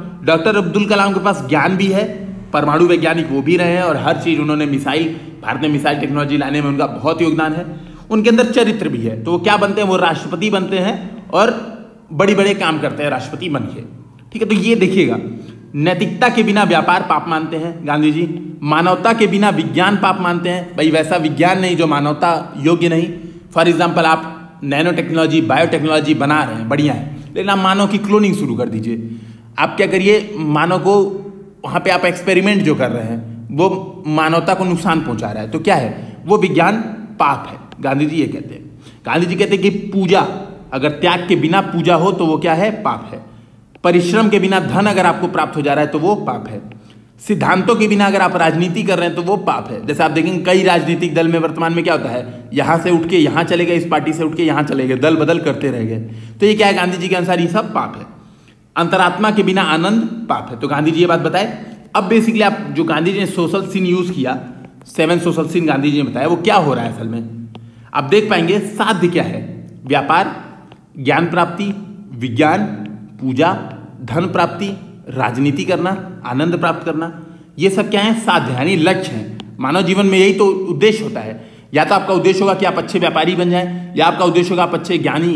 कलाम के पास ज्ञान भी है, परमाणु वैज्ञानिक वो भी रहे हैं, और हर चीज उन्होंने भारत में मिसाइल टेक्नोलॉजी लाने में उनका बहुत योगदान है। उनके अंदर चरित्र भी है, तो वो क्या बनते हैं, वो राष्ट्रपति बनते हैं और बड़े बड़े काम करते हैं राष्ट्रपति बन के, ठीक है। तो ये देखिएगा, नैतिकता के बिना व्यापार पाप मानते हैं गांधी जी, मानवता के बिना विज्ञान पाप मानते हैं, भाई वैसा विज्ञान नहीं जो मानवता योग्य नहीं। फॉर एग्जाम्पल आप नैनो टेक्नोलॉजी, बायोटेक्नोलॉजी बना रहे हैं, बढ़िया है, लेकिन आप मानव की क्लोनिंग शुरू कर दीजिए। आप क्या करिए, मानव को वहाँ पे आप एक्सपेरिमेंट जो कर रहे हैं वो मानवता को नुकसान पहुंचा रहा है, तो क्या है, वो विज्ञान पाप है। गांधी जी ये कहते हैं। गांधी जी कहते हैं कि पूजा, अगर त्याग के बिना पूजा हो तो वो क्या है, पाप है। परिश्रम के बिना धन अगर आपको प्राप्त हो जा रहा है तो वो पाप है। सिद्धांतों के बिना अगर आप राजनीति कर रहे हैं तो वो पाप है। जैसे आप देखेंगे कई राजनीतिक दल में वर्तमान में क्या होता है, यहां से उठ के यहां चले गए, इस पार्टी से उठ के यहां चले गए, दल बदल करते रह गए, तो ये क्या है, गांधी जी के अनुसार ये सब पाप है। अंतरात्मा के बिना आनंद पाप है। तो गांधी जी ये बात बताए। अब बेसिकली आप जो गांधी जी ने सोशल सिन यूज किया, 7 सोशल सिन गांधी जी ने बताया, वो क्या हो रहा है असल में आप देख पाएंगे। साध्य क्या है, व्यापार, ज्ञान प्राप्ति, विज्ञान, पूजा, धन प्राप्ति, राजनीति करना, आनंद प्राप्त करना, ये सब क्या है, साध्य यानी लक्ष्य है। मानव जीवन में यही तो उद्देश्य होता है। या तो आपका उद्देश्य होगा कि आप अच्छे व्यापारी बन जाएं, या आपका उद्देश्य होगा आप अच्छे ज्ञानी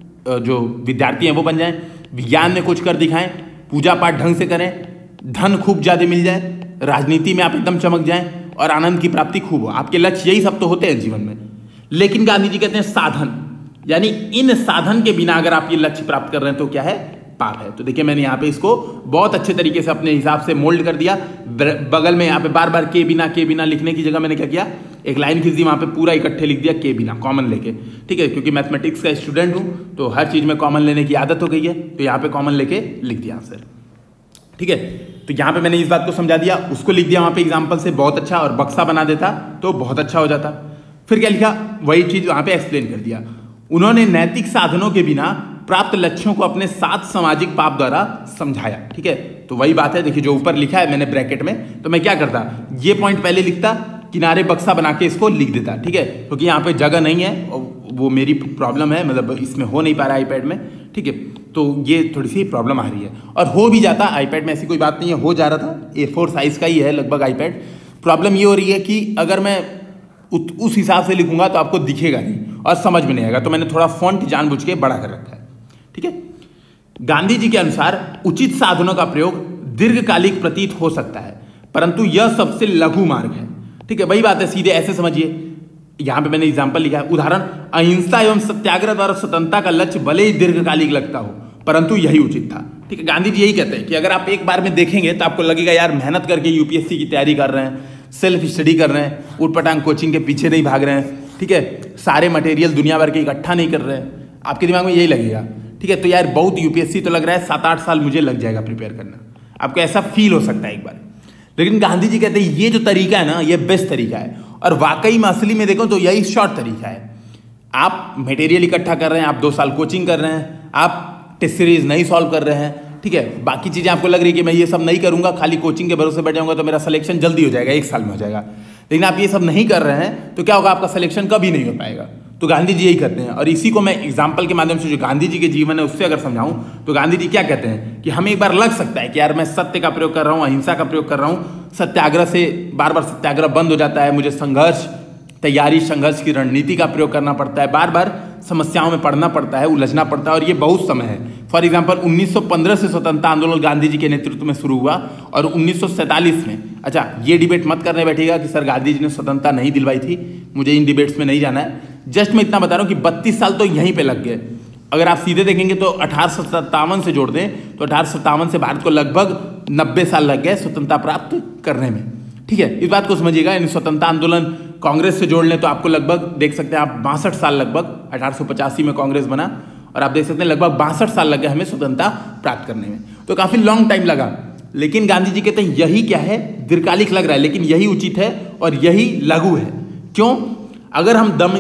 जो विद्यार्थी हैं वो बन जाएं, विज्ञान में कुछ कर दिखाएं, पूजा पाठ ढंग से करें, धन खूब ज्यादा मिल जाए, राजनीति में आप एकदम चमक जाएं और आनंद की प्राप्ति खूब हो। आपके लक्ष्य यही सब तो होते हैं जीवन में। लेकिन गांधी जी कहते हैं साधन, यानी इन साधन के बिना अगर आप ये लक्ष्य प्राप्त कर रहे हैं तो क्या है, पाप है। तो देखिए मैंने यहाँ पे इसको बहुत अच्छे तरीके से अपने हिसाब से मोल्ड कर दिया। बगल में यहाँ पे बार बार के बिना लिखने की जगह मैंने क्या किया, एक लाइन खींच दी, वहाँ पे पूरा इकट्ठे लिख दिया के बिना, कॉमन लेके, ठीक है, क्योंकि मैथमेटिक्स का स्टूडेंट हूँ तो हर चीज में कॉमन लेने की आदत हो गई है, तो यहाँ पे कॉमन लेके लिख दिया आंसर, ठीक है। तो यहाँ पे मैंने इस बात को समझा दिया, उसको लिख दिया वहाँ पे एग्जाम्पल से, बहुत अच्छा, और बक्सा बना देता तो बहुत अच्छा हो जाता। फिर क्या लिखा, वही चीज वहाँ पे एक्सप्लेन कर दिया। उन्होंने नैतिक साधनों के बिना प्राप्त लक्ष्यों को अपने 7 सामाजिक पाप द्वारा समझाया, ठीक है। तो वही बात है, देखिए जो ऊपर लिखा है मैंने ब्रैकेट में, तो मैं क्या करता, ये पॉइंट पहले लिखता, किनारे बक्सा बना के इसको लिख देता, ठीक है, क्योंकि यहाँ पे जगह नहीं है, वो मेरी प्रॉब्लम है, मतलब इसमें हो नहीं पा रहा आईपैड में, ठीक है, तो ये थोड़ी सी प्रॉब्लम आ रही है। और हो भी जाता आईपैड में, ऐसी कोई बात नहीं है, हो जा रहा था, A4 साइज का ही है लगभग आईपैड। प्रॉब्लम ये हो रही है कि अगर मैं उस हिसाब से लिखूंगा तो आपको दिखेगा नहीं और समझ में नहीं आएगा, तो मैंने थोड़ा फॉन्ट जानबूझ के बड़ा कर रखा है, ठीक है। गांधी जी के अनुसार उचित साधनों का प्रयोग दीर्घकालिक प्रतीत हो सकता है, परंतु यह सबसे लघु मार्ग है, ठीक है। वही बात है, सीधे ऐसे समझिए, यहां पे मैंने एग्जांपल लिखा है, उदाहरण, अहिंसा एवं सत्याग्रह द्वारा स्वतंत्रता का लक्ष्य भले ही दीर्घकालिक लगता हो, परंतु यही उचित था, ठीक है। गांधी जी यही कहते हैं कि अगर आप एक बार में देखेंगे तो आपको लगेगा यार मेहनत करके यूपीएससी की तैयारी कर रहे हैं, सेल्फ स्टडी कर रहे हैं, उटपटांग कोचिंग के पीछे नहीं भाग रहे हैं, ठीक है, सारे मटेरियल दुनिया भर के इकट्ठा नहीं कर रहे हैं, आपके दिमाग में यही लगेगा, ठीक है। तो यार बहुत यूपीएससी तो लग रहा है 7-8 साल मुझे लग जाएगा प्रिपेयर करना, आपको ऐसा फील हो सकता है एक बार। लेकिन गांधी जी कहते हैं ये जो तरीका है ना, ये बेस्ट तरीका है, और वाकई में असली में देखो तो यही शॉर्ट तरीका है। आप मटेरियल इकट्ठा कर रहे हैं, आप 2 साल कोचिंग कर रहे हैं, आप टेस्ट सीरीज नहीं सॉल्व कर रहे हैं, ठीक है, बाकी चीजें आपको लग रही है कि मैं ये सब नहीं करूंगा, खाली कोचिंग के भरोसे बैठ जाऊंगा तो मेरा सिलेक्शन जल्दी हो जाएगा, 1 साल में हो जाएगा, लेकिन आप ये सब नहीं कर रहे हैं तो क्या होगा, आपका सिलेक्शन कभी नहीं हो पाएगा। तो गांधी जी यही कहते हैं, और इसी को मैं एग्जाम्पल के माध्यम से जो गांधी जी के जीवन है उससे अगर समझाऊं तो गांधी जी क्या कहते हैं कि हमें एक बार लग सकता है कि यार मैं सत्य का प्रयोग कर रहा हूं, अहिंसा का प्रयोग कर रहा हूं, सत्याग्रह से बार बार सत्याग्रह बंद हो जाता है, मुझे संघर्ष, तैयारी, संघर्ष की रणनीति का प्रयोग करना पड़ता है, बार बार समस्याओं में पड़ना पड़ता है, उलझना पड़ता है, और ये बहुत समय है। फॉर एग्जाम्पल 1915 से स्वतंत्रता आंदोलन गांधी जी के नेतृत्व में शुरू हुआ, और 1947 में, अच्छा ये डिबेट मत करने बैठेगा कि सर गांधी जी ने स्वतंत्रता नहीं दिलवाई थी, मुझे इन डिबेट्स में नहीं जाना है, जस्ट मैं इतना बता रहा हूँ कि 32 साल तो यहीं पे लग गए। अगर आप सीधे देखेंगे तो 1857 से जोड़ दें तो 1857 से भारत को लगभग 90 साल लग गए स्वतंत्रता प्राप्त करने में। ठीक है, इस बात को समझिएगा। इन स्वतंत्रता आंदोलन कांग्रेस से जोड़ लें तो आपको लगभग देख सकते हैं आप 62 साल, लगभग 1885 में कांग्रेस बना और आप देख सकते हैं लगभग 62 साल लग गए हमें स्वतंत्रता प्राप्त करने में। तो काफी लॉन्ग टाइम लगा। लेकिन गांधी जी कहते हैं यही क्या है, दीर्घकालिक लग रहा है लेकिन यही उचित है और यही लघु है। क्यों? अगर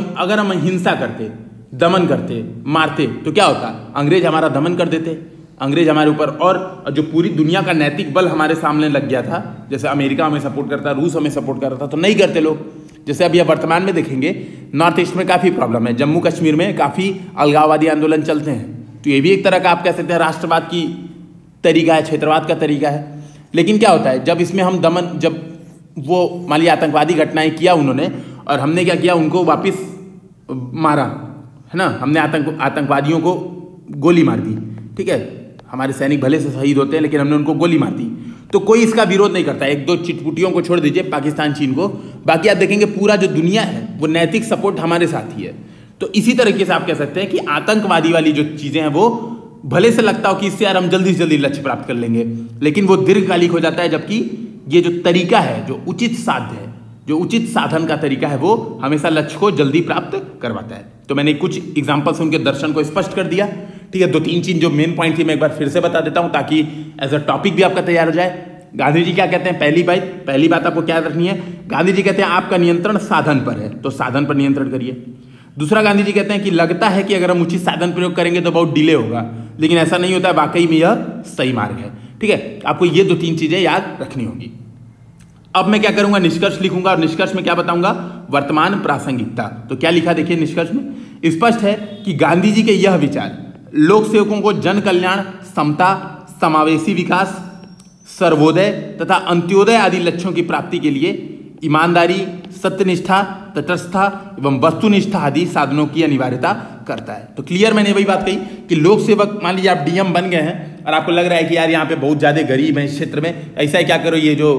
हम हिंसा करते, दमन करते, मारते तो क्या होता? अंग्रेज हमारा दमन कर देते, अंग्रेज हमारे ऊपर, और जो पूरी दुनिया का नैतिक बल हमारे सामने लग गया था, जैसे अमेरिका हमें सपोर्ट करता, रूस हमें सपोर्ट कर रहा था, तो नहीं करते लोग। जैसे अभी वर्तमान में देखेंगे नॉर्थ ईस्ट में काफ़ी प्रॉब्लम है, जम्मू कश्मीर में काफ़ी अलगाववादी आंदोलन चलते हैं, तो ये भी एक तरह का आप कह सकते हैं राष्ट्रवाद की तरीका है, क्षेत्रवाद का तरीका है। लेकिन क्या होता है जब इसमें हम दमन, जब वो मान लिया आतंकवादी घटनाएं किया उन्होंने और हमने क्या किया, उनको वापस मारा, है ना, हमने आतंकवादियों को गोली मार दी। ठीक है, हमारे सैनिक भले से शहीद होते हैं लेकिन हमने उनको गोली मार दी, तो कोई इसका विरोध नहीं करता। एक दो चिटपुटियों को छोड़ दीजिए, पाकिस्तान, चीन को, बाकी आप देखेंगे पूरा जो दुनिया है वो नैतिक सपोर्ट हमारे साथ ही है। तो इसी तरीके से आप कह सकते हैं कि आतंकवादी वाली जो चीजें हैं वो भले से लगता हो कि इससे यार हम जल्दी से जल्दी लक्ष्य प्राप्त कर लेंगे, लेकिन वो दीर्घकालिक हो जाता है। जबकि ये जो तरीका है, जो उचित साध्य है, जो उचित साधन का तरीका है, वो हमेशा लक्ष्य को जल्दी प्राप्त करवाता है। तो मैंने कुछ एग्जाम्पल से उनके दर्शन को स्पष्ट कर दिया। ठीक है, 2-3 चीज जो मेन पॉइंट थी मैं एक बार फिर से बता देता हूं ताकि एज अ टॉपिक भी आपका तैयार हो जाए। गांधी जी क्या कहते हैं? पहली बात आपको क्या रखनी है, गांधी जी कहते हैं आपका नियंत्रण साधन पर है, तो साधन पर नियंत्रण करिए। दूसरा, गांधी जी कहते हैं कि लगता है कि अगर हम उचित साधन प्रयोग करेंगे तो बहुत डिले होगा, लेकिन ऐसा नहीं होता है, वाकई में यह सही मार्ग है। ठीक है, आपको ये 2-3 चीजें याद रखनी होगी। अब मैं क्या करूंगा, निष्कर्ष लिखूंगा और निष्कर्ष में क्या बताऊंगा, वर्तमान प्रासंगिकता। तो क्या लिखा देखिए निष्कर्ष में, स्पष्ट है कि गांधी जी के यह विचार लोक सेवकों को जन कल्याण, समता, समावेशी विकास, सर्वोदय तथा अंत्योदय आदि लक्ष्यों की प्राप्ति के लिए ईमानदारी, सत्यनिष्ठा, तटस्थता एवं वस्तुनिष्ठा आदि साधनों की अनिवार्यता करता है। तो क्लियर मैंने वही बात कही कि लोक सेवक, मान लीजिए आप डीएम बन गए हैं और आपको लग रहा है कि यार यहाँ पे बहुत ज्यादा गरीब है इस क्षेत्र में, ऐसा है क्या करो, ये जो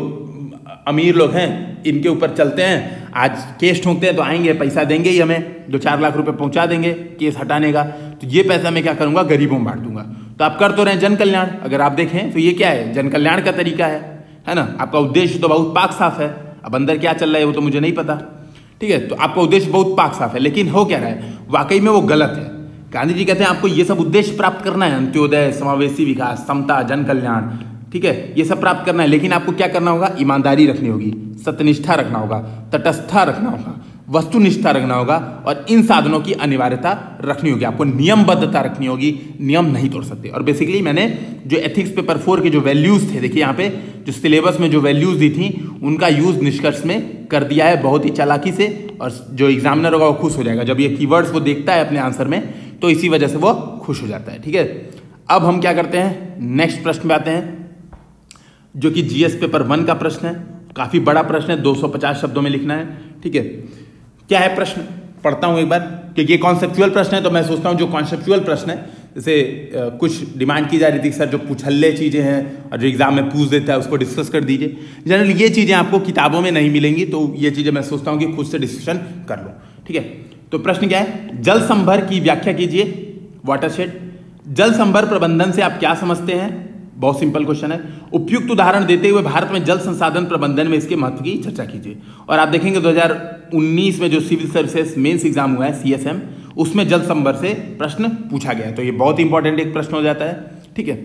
अमीर लोग हैं इनके ऊपर चलते हैं, आज केस ठोंकते हैं तो आएंगे, पैसा देंगे ही हमें, 2-4 लाख रुपए पहुंचा देंगे केस हटाने का, तो ये पैसा मैं क्या करूंगा, गरीबों में बांट दूंगा। तो आप कर तो रहे हैं जन कल्याण, अगर आप देखें तो ये क्या है, जन कल्याण का तरीका है ना। आपका उद्देश्य तो बहुत पाक साफ है, अब अंदर क्या चल रहा है वो तो मुझे नहीं पता। ठीक है, तो आपका उद्देश्य बहुत पाक साफ है, लेकिन हो क्या रहा है, वाकई में वो गलत है। गांधी जी कहते हैं आपको ये सब उद्देश्य प्राप्त करना है, अंत्योदय, समावेशी विकास, समता, जन कल्याण, ठीक है, ये सब प्राप्त करना है, लेकिन आपको क्या करना होगा, ईमानदारी रखनी होगी, सत्यनिष्ठा रखना होगा, तटस्थता रखना होगा, वस्तुनिष्ठा रखना होगा और इन साधनों की अनिवार्यता रखनी होगी। आपको नियमबद्धता रखनी होगी, नियम नहीं तोड़ सकते। और बेसिकली मैंने जो एथिक्स पेपर 4 के जो वैल्यूज थे, देखिए यहाँ पे जो सिलेबस में जो वैल्यूज दी थी उनका यूज निष्कर्ष में कर दिया है बहुत ही चालाकी से, और जो एग्जामिनर होगा वो खुश हो जाएगा जब ये कीवर्ड्स वो देखता है अपने आंसर में, तो इसी वजह से वो खुश हो जाता है। ठीक है, अब हम क्या करते हैं, नेक्स्ट प्रश्न पे आते हैं जो कि जीएस पेपर 1 का प्रश्न है। काफी बड़ा प्रश्न है, 250 शब्दों में लिखना है। ठीक है, क्या है प्रश्न, पढ़ता हूं एक बार, क्योंकि ये कॉन्सेप्चुअल प्रश्न है, तो मैं सोचता हूं जो कॉन्सेप्चुअल प्रश्न है, जैसे कुछ डिमांड की जा रही थी सर जो पुछल्ले चीजें हैं और जो एग्जाम में पूछ देता है उसको डिस्कस कर दीजिए। जनरली ये चीजें आपको किताबों में नहीं मिलेंगी, तो ये चीजें मैं सोचता हूं कि खुद से डिस्कशन कर लो। ठीक है, तो प्रश्न क्या है, जल संभर की व्याख्या कीजिए, वाटरशेड। जल संभर प्रबंधन से आप क्या समझते हैं, बहुत सिंपल क्वेश्चन है। उपयुक्त उदाहरण देते हुए भारत में जल संसाधन प्रबंधन में इसके महत्व की चर्चा कीजिए। और आप देखेंगे 2019 में जो सिविल सर्विसेज मेंस एग्जाम हुआ है सीएसएम, उसमें जल संभर से प्रश्न पूछा गया है, तो ये बहुत इंपॉर्टेंट एक प्रश्न हो जाता है। ठीक है,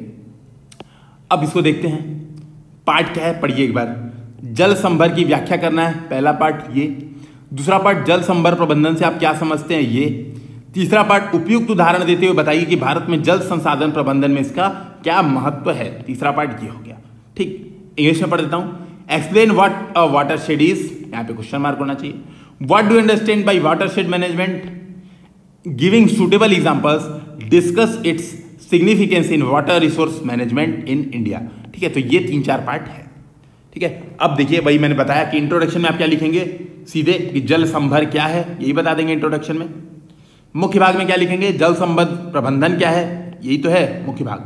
अब इसको देखते हैं, पार्ट क्या है पढ़िए एक बार। जल संभर की व्याख्या करना है, पहला पार्ट ये। दूसरा पार्ट, जल संभर प्रबंधन से आप क्या समझते हैं, ये। तीसरा पार्ट, उपयुक्त उदाहरण देते हुए बताइए कि भारत में जल संसाधन प्रबंधन में इसका क्या महत्व है। तीसरा पार्ट ये हो गया। ठीक, इंग्लिश में पढ़ देता हूं। Explain what a watershed is, यहां पे क्वेश्चन मार्क होना चाहिए। What do you understand by watershed management, giving suitable examples, discuss its significance in water resource management in India. ठीक है, तो ये 3-4 पार्ट है। ठीक है, अब देखिए वही मैंने बताया कि इंट्रोडक्शन में आप क्या लिखेंगे, सीधे कि जल संभर क्या है यही बता देंगे इंट्रोडक्शन में। मुख्य भाग में क्या लिखेंगे, जल संबद्ध प्रबंधन क्या है, यही तो है मुख्य भाग।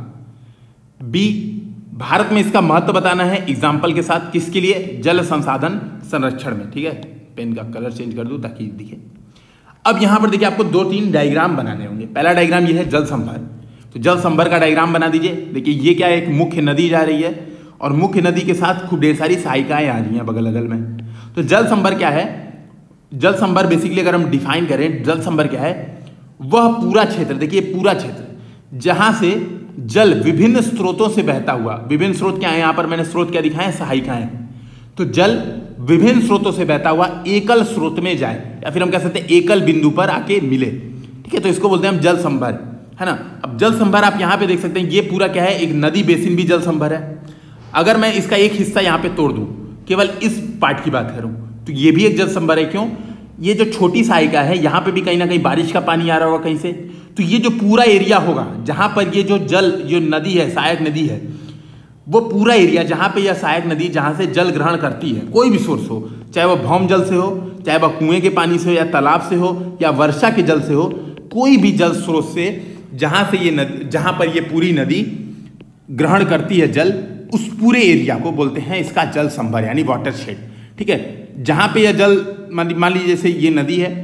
बी, भारत में इसका महत्व बताना है एग्जाम्पल के साथ, किसके लिए, जल संसाधन संरक्षण में। ठीक है, पेन का कलर चेंज कर दूं ताकि दिखे। अब यहां पर देखिए आपको 2-3 डायग्राम बनाने होंगे। पहला डायग्राम ये है जल संभर, तो जल संभर का डायग्राम बना दीजिए। देखिए ये क्या है, एक मुख्य नदी जा रही है और मुख्य नदी के साथ खूब ढेर सारी सहायिकाएं आ रही हैं बगल अगल में। तो जल संभर क्या है? जल संभर बेसिकली अगर हम डिफाइन करें, जल संभर क्या है? वह पूरा क्षेत्र, देखिए पूरा क्षेत्र जहां से जल विभिन्न स्रोतों से बहता हुआ, विभिन्न स्रोत क्या है यहाँ पर मैंने स्रोत क्या दिखाए हैं? सहायिकाएं। तो जल विभिन्न स्रोतों से बहता हुआ एकल स्रोत में जाए, या फिर हम कह सकते हैं एकल बिंदु पर आके मिले, ठीक है, तो इसको बोलते हैं हम जल संभर, है ना। अब जल संभर आप यहाँ पे देख सकते हैं, ये पूरा क्या है? एक नदी बेसिन भी जल संभर है। अगर मैं इसका एक हिस्सा यहाँ पे तोड़ दूं, केवल इस पार्ट की बात करूं, तो ये भी एक जल संभर है। क्यों? ये जो छोटी सहायिका है यहाँ पे भी कहीं ना कहीं बारिश का पानी आ रहा होगा कहीं से, तो ये जो पूरा एरिया होगा जहां पर ये जो जल, जो नदी है, सहायक नदी है, वो पूरा एरिया जहां पे यह सहायक नदी जहां से जल ग्रहण करती है, कोई भी सोर्स हो, चाहे वह भौम जल से हो, चाहे वह कुएं के पानी से हो, या तालाब से हो, या वर्षा के जल से हो, कोई भी जल स्रोत से जहां से ये नदी, जहां पर ये पूरी नदी ग्रहण करती है जल, उस पूरे एरिया को बोलते हैं इसका जल संभर यानी वाटरशेड, ठीक है। जहां पे यह जल, मान लीजिए जैसे ये नदी है,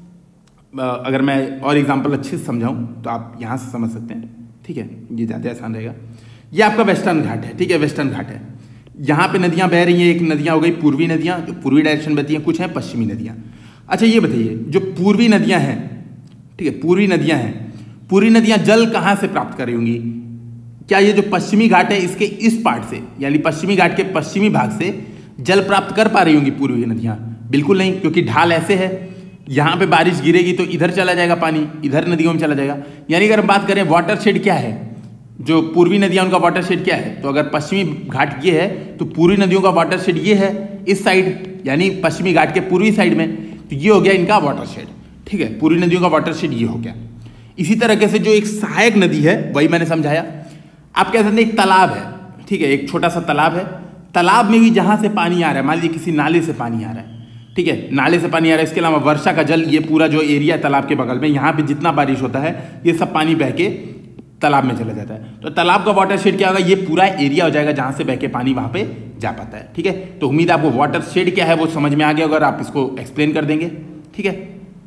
अगर मैं और एग्जांपल अच्छे से समझाऊं तो आप यहां से समझ सकते हैं, ठीक है, ये ज़्यादा आसान रहेगा। ये आपका वेस्टर्न घाट है, ठीक है, वेस्टर्न घाट है। यहाँ पे नदियाँ बह रही हैं, एक नदियाँ हो गई पूर्वी नदियाँ, जो पूर्वी डायरेक्शन बहती हैं, कुछ हैं पश्चिमी नदियाँ। अच्छा ये बताइए, जो पूर्वी नदियाँ हैं, ठीक है, पूर्वी नदियाँ हैं, पूर्वी नदियाँ जल कहाँ से प्राप्त कर रही होंगी? क्या ये जो पश्चिमी घाट है इसके इस पार्ट से, यानी पश्चिमी घाट के पश्चिमी भाग से जल प्राप्त कर पा रही होंगी पूर्वी नदियाँ? बिल्कुल नहीं, क्योंकि ढाल ऐसे है, यहाँ पे बारिश गिरेगी तो इधर चला जाएगा पानी, इधर नदियों में चला जाएगा। यानी अगर हम बात करें वाटरशेड क्या है, जो पूर्वी नदियाँ उनका वाटरशेड क्या है, तो अगर पश्चिमी घाट ये है तो पूर्वी नदियों का वाटरशेड ये है इस साइड, यानी पश्चिमी घाट के पूर्वी साइड में, तो ये हो गया इनका वाटरशेड, ठीक है, पूर्वी नदियों का वाटरशेड ये हो गया। इसी तरीके से जो एक सहायक नदी है, वही मैंने समझाया, आप कह सकते हैं एक तालाब है, ठीक है, एक छोटा सा तालाब है, तालाब में भी जहाँ से पानी आ रहा है, मान लीजिए किसी नाले से पानी आ रहा है, ठीक है, नाले से पानी आ रहा है, इसके अलावा वर्षा का जल, ये पूरा जो एरिया है तालाब के बगल में, यहाँ पे जितना बारिश होता है ये सब पानी बह के तालाब में चला जाता है। तो तालाब का वाटरशेड क्या होगा? ये पूरा एरिया हो जाएगा जहाँ से बह के पानी वहाँ पे जा पाता है, ठीक है। तो उम्मीद है आपको वाटरशेड क्या है वो समझ में आ गया, अगर आप इसको एक्सप्लेन कर देंगे, ठीक है।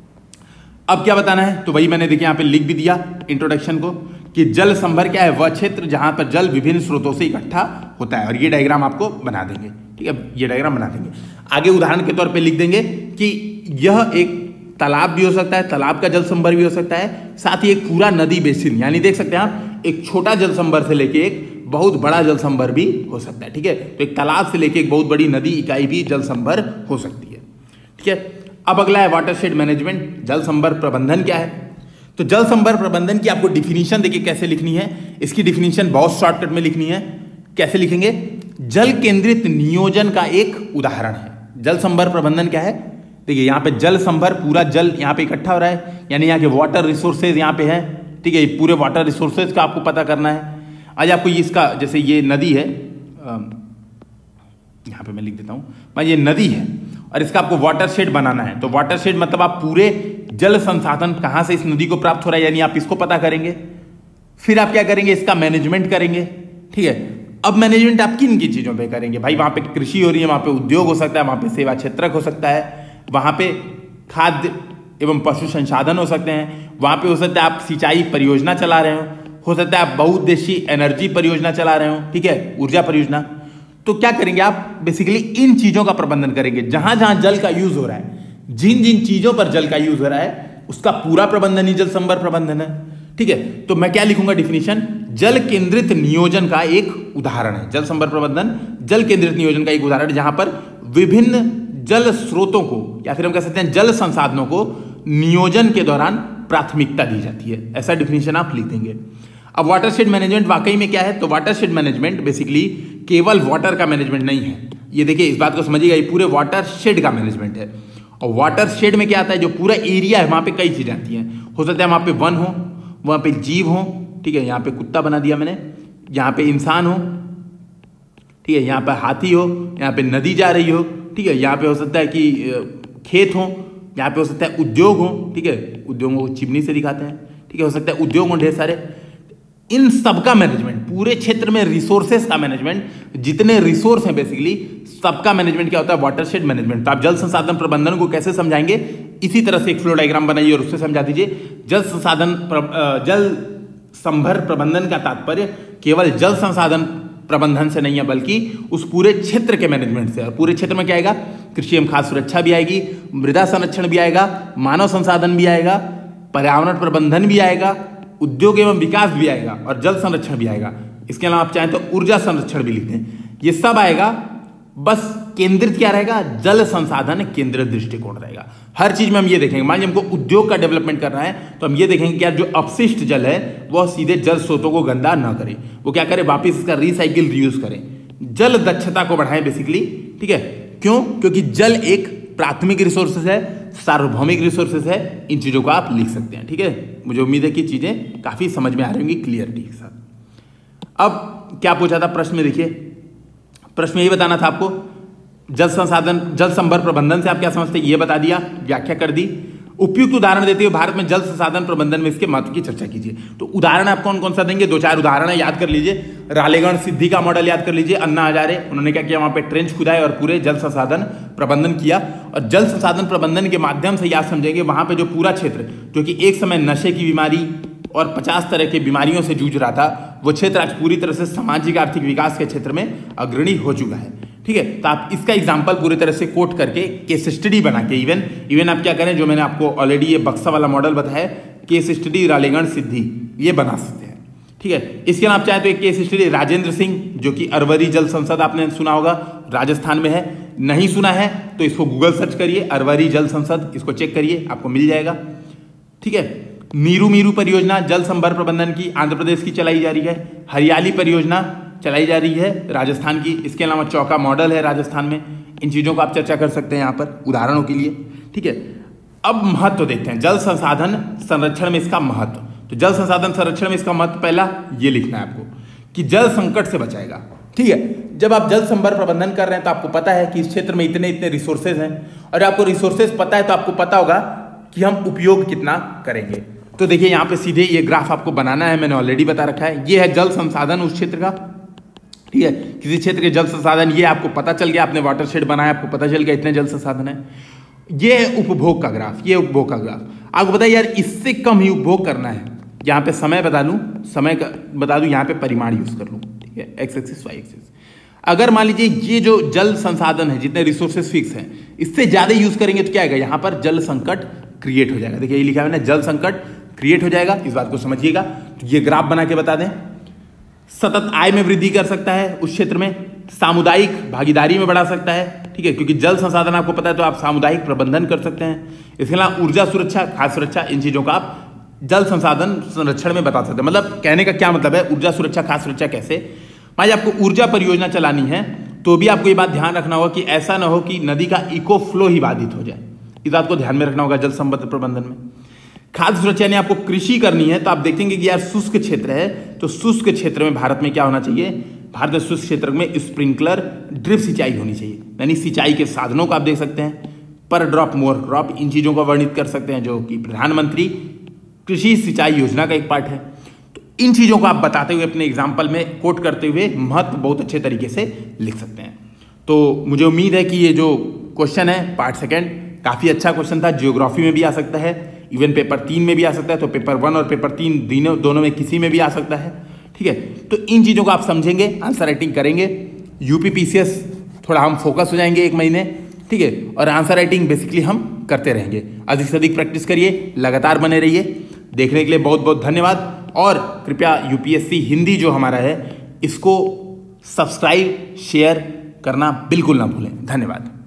अब क्या बताना है, तो वही मैंने देखिए यहाँ पे लिख भी दिया इंट्रोडक्शन को, कि जल संभर क्या है? वह क्षेत्र जहाँ पर जल विभिन्न स्रोतों से इकट्ठा होता है, और ये डायग्राम आपको बना देंगे, ठीक है, ये डायग्राम बना देंगे। आगे उदाहरण के तौर पे लिख देंगे कि यह एक तालाब भी हो सकता है, तालाब का जल संभर भी हो सकता है, साथ ही एक पूरा नदी बेसिन, यानी देख सकते हैं आप एक छोटा जल संभर से लेके एक बहुत बड़ा जल संभर भी हो सकता है, ठीक है। तो एक तालाब से लेके एक बहुत बड़ी नदी इकाई भी जल संभर हो सकती है, ठीक है। अब अगला है वाटरशेड मैनेजमेंट, जल संभर प्रबंधन क्या है? तो जल संभर प्रबंधन की आपको डिफिनीशन देखिए कैसे लिखनी है। इसकी डिफिनीशन बहुत शॉर्टकट में लिखनी है। कैसे लिखेंगे? जल केंद्रित नियोजन का एक उदाहरण है। जल संभर प्रबंधन क्या है? देखिए यहाँ पे जल संभर, पूरा जल यहाँ पे इकट्ठा हो रहा है, यानी यहाँ के वाटर रिसोर्सेज यहाँ पे है, ठीक है, पूरे वाटर रिसोर्सेज का आपको पता करना है। आज आपको इसका, जैसे ये नदी है, यहाँ पे मैं लिख देता हूँ, ये नदी है और इसका आपको वाटरशेड बनाना है। तो वाटरशेड मतलब आप पूरे जल संसाधन कहाँ से इस नदी को प्राप्त हो रहा है, यानी आप इसको पता करेंगे। फिर आप क्या करेंगे? इसका मैनेजमेंट करेंगे, ठीक है। अब मैनेजमेंट आप किन की चीज़ों पे करेंगे? भाई वहाँ पे कृषि हो रही है, वहाँ पे उद्योग हो सकता है, वहाँ पे सेवा क्षेत्रक हो सकता है, वहाँ पे खाद्य एवं पशु संसाधन हो सकते हैं, वहाँ पे हो सकता है आप सिंचाई परियोजना चला रहे हो सकता है आप बहुउद्देशीय एनर्जी परियोजना चला रहे हो, ठीक है, ऊर्जा परियोजना। तो क्या करेंगे आप? बेसिकली इन चीज़ों का प्रबंधन करेंगे। जहाँ जहाँ जल का यूज हो रहा है, जिन जिन चीज़ों पर जल का यूज हो रहा है, उसका पूरा प्रबंधन ही जल संभर प्रबंधन है, ठीक है। तो मैं क्या लिखूंगा डिफिनीशन? जल केंद्रित नियोजन का एक उदाहरण है। जल संभर प्रबंधन जल केंद्रित नियोजन का एक उदाहरण है, जहां पर विभिन्न जल स्रोतों को या फिर हम कह सकते हैं जल संसाधनों को नियोजन के दौरान प्राथमिकता दी जाती है। ऐसा डिफिनीशन आप लिख देंगे। अब वाटरशेड मैनेजमेंट वाकई में क्या है? तो वाटरशेड मैनेजमेंट बेसिकली केवल वाटर का मैनेजमेंट नहीं है। ये देखिए, इस बात को समझिएगा, ये पूरे वाटरशेड का मैनेजमेंट है। और वाटरशेड में क्या आता है? जो पूरा एरिया है वहां पे कई चीजें आती हैं। हो सकता है वहां पे वन हो, वहां पे जीव हो, ठीक है, यहाँ पे कुत्ता बना दिया मैंने, यहाँ पे इंसान हो, ठीक है, यहाँ पे हाथी हो, यहाँ पे नदी जा रही हो, ठीक है, यहाँ पे हो सकता है कि खेत हो, यहाँ पे हो सकता है उद्योग हो, ठीक है, उद्योगों को चिमनी से दिखाते हैं, ठीक है, हो सकता है उद्योग हो ढेर सारे। इन सबका मैनेजमेंट, पूरे क्षेत्र में रिसोर्सेस का मैनेजमेंट, जितने रिसोर्स हैं बेसिकली सबका मैनेजमेंट क्या होता है? Watershed management. तो आप जल संसाधन प्रबंधन को कैसे समझाएंगे? इसी तरह से एक फ्लो डायग्राम बनाइए और उससे समझा दीजिए। जल संभर प्रबंधन का तात्पर्य केवल जल संसाधन प्रबंधन से नहीं है, बल्कि उस पूरे क्षेत्र के मैनेजमेंट से। और पूरे क्षेत्र में क्या आएगा? कृषि एवं खाद्य सुरक्षा भी आएगी, मृदा संरक्षण भी आएगा, मानव संसाधन भी आएगा, पर्यावरण प्रबंधन भी आएगा, उद्योग एवं विकास भी आएगा और जल संरक्षण भी आएगा। इसके अलावा आप चाहें तो ऊर्जा संरक्षण भी लिखते हैं। ये सब आएगा, बस केंद्रित क्या रहेगा? जल संसाधन केंद्रित दृष्टिकोण रहेगा। हर चीज में हम ये देखेंगे, मान लीजिए हमको उद्योग का डेवलपमेंट करना है तो हम ये देखेंगे कि यार जो अपशिष्ट जल है वह सीधे जल स्रोतों को गंदा ना करे, वो क्या करे? वापिस इसका रिसाइकिल रीयूज करें, जल दक्षता को बढ़ाएं बेसिकली। ठीक है, क्यों? क्योंकि जल एक प्राथमिक रिसोर्सेज है, सार्वभौमिक रिसोर्सेज है। इन चीजों को आप लिख सकते हैं। ठीक है, मुझे उम्मीद है कि चीजें काफी समझ में आ रही होंगी क्लियरिटी के साथ। अब क्या पूछा था प्रश्न में? देखिए, प्रश्न यही बताना था आपको, जल संसाधन जल संभर प्रबंधन से आप क्या समझते हैं ये बता दिया, व्याख्या कर दी। उपयुक्त उदाहरण देते हुए भारत में जल संसाधन प्रबंधन में इसके महत्व की चर्चा कीजिए। तो उदाहरण आप कौन कौन सा देंगे? 2-4 उदाहरण याद कर लीजिए। रालेगण सिद्धि का मॉडल याद कर लीजिए। अन्ना हजारे, उन्होंने क्या किया? वहां पे ट्रेंच खुदाए और पूरे जल संसाधन प्रबंधन किया। और जल संसाधन प्रबंधन के माध्यम से याद समझेंगे वहां पे जो पूरा क्षेत्र जो कि एक समय नशे की बीमारी और 50 तरह की बीमारियों से जूझ रहा था, वो क्षेत्र आज पूरी तरह से सामाजिक आर्थिक विकास के क्षेत्र में अग्रणी हो चुका है। ठीक है, तो आप इसका एग्जाम्पल पूरी तरह से कोट करके केस स्टडी बना के इवन आप क्या करें, जो मैंने आपको ऑलरेडी ये बक्सा वाला मॉडल बताया, केस स्टडी रालेगण सिद्धि, ये बना सकते हैं। ठीक है, इसके अलावा आप चाहें तो एक केस स्टडी राजेंद्र सिंह, जो कि अरवरी जल संसद आपने सुना होगा, राजस्थान में है। नहीं सुना है तो इसको गूगल सर्च करिए, अरवरी जल संसद, इसको चेक करिए, आपको मिल जाएगा। ठीक है, नीरू परियोजना जल संभर प्रबंधन की आंध्र प्रदेश की चलाई जा रही है। हरियाली परियोजना चलाई जा रही है राजस्थान की। इसके अलावा चौका मॉडल है राजस्थान में। इन चीजों को आप चर्चा कर सकते हैं यहाँ पर उदाहरणों के लिए। ठीक है, अब महत्व देखते हैं जल संसाधन संरक्षण में इसका महत्व। तो जल संसाधन संरक्षण में इसका महत्व पहला ये लिखना है आपको कि जल संकट से बचाएगा। ठीक है, जब आप जल संभर प्रबंधन कर रहे हैं तो आपको पता है कि इस क्षेत्र में इतने इतने रिसोर्सेज हैं, और आपको रिसोर्सेज पता है तो आपको पता होगा कि हम उपयोग कितना करेंगे। तो देखिए यहाँ पे सीधे ये ग्राफ आपको बनाना है, मैंने ऑलरेडी बता रखा है। ये है जल संसाधन उस क्षेत्र का। ठीक है, किसी क्षेत्र के जल संसाधन, ये आपको पता चल गया, आपने वाटरशेड बनाया, आपको पता चल गया इतने जल संसाधन है। ये है उपभोग का ग्राफ, ये उपभोग का ग्राफ। आपको बताइए यार इससे कम ही उपभोग करना है, यहाँ पे समय बता दूं, समय का बता दूं, यहाँ पे परिमाण यूज कर लूँ। ठीक है, एक्स एक्सिस वाई एक्सिस। अगर मान लीजिए ये जो जल संसाधन है, जितने रिसोर्सेज फिक्स हैं, इससे ज्यादा यूज करेंगे तो क्या आएगा? यहाँ पर जल संकट क्रिएट हो जाएगा। देखिए ये लिखा है मैंने, जल संकट क्रिएट हो जाएगा, इस बात को समझिएगा। तो ये ग्राफ बना के बता दें। सतत आय में वृद्धि कर सकता है उस क्षेत्र में, सामुदायिक भागीदारी में बढ़ा सकता है। ठीक है, क्योंकि जल संसाधन आपको पता है तो आप सामुदायिक प्रबंधन कर सकते हैं। इसके अलावा ऊर्जा सुरक्षा, खाद्य सुरक्षा, इन चीजों का आप जल संसाधन संरक्षण में बता सकते हैं। मतलब कहने का क्या मतलब है, ऊर्जा सुरक्षा खाद्य सुरक्षा कैसे? मान लीजिए आपको ऊर्जा परियोजना चलानी है तो भी आपको ये बात ध्यान रखना होगा कि ऐसा ना हो कि नदी का इको फ्लो ही बाधित हो जाए। इस बात को ध्यान में रखना होगा जल संबद्ध प्रबंधन में। खाद्य सुरक्षा यानी आपको कृषि करनी है तो आप देखेंगे कि यार शुष्क क्षेत्र है, तो शुष्क क्षेत्र में भारत में क्या होना चाहिए? भारत में शुष्क क्षेत्र में स्प्रिंकलर ड्रिप सिंचाई होनी चाहिए, यानी सिंचाई के साधनों को आप देख सकते हैं। पर ड्रॉप मोर क्रॉप, इन चीजों को वर्णित कर सकते हैं, जो कि प्रधानमंत्री कृषि सिंचाई योजना का एक पार्ट है। तो इन चीजों को आप बताते हुए अपने एग्जाम्पल में कोट करते हुए महत्व बहुत अच्छे तरीके से लिख सकते हैं। तो मुझे उम्मीद है कि ये जो क्वेश्चन है पार्ट सेकेंड काफी अच्छा क्वेश्चन था। जियोग्राफी में भी आ सकता है, इवन पेपर 3 में भी आ सकता है, तो पेपर 1 और पेपर 3 दोनों में किसी में भी आ सकता है। ठीक है, तो इन चीजों को आप समझेंगे, आंसर राइटिंग करेंगे। यूपी पीसीएस थोड़ा हम फोकस हो जाएंगे 1 महीने। ठीक है, और आंसर राइटिंग बेसिकली हम करते रहेंगे। अधिक से अधिक प्रैक्टिस करिए, लगातार बने रहिए। देखने के लिए बहुत बहुत धन्यवाद। और कृपया यूपीएससी हिंदी जो हमारा है इसको सब्सक्राइब शेयर करना बिल्कुल ना भूलें। धन्यवाद।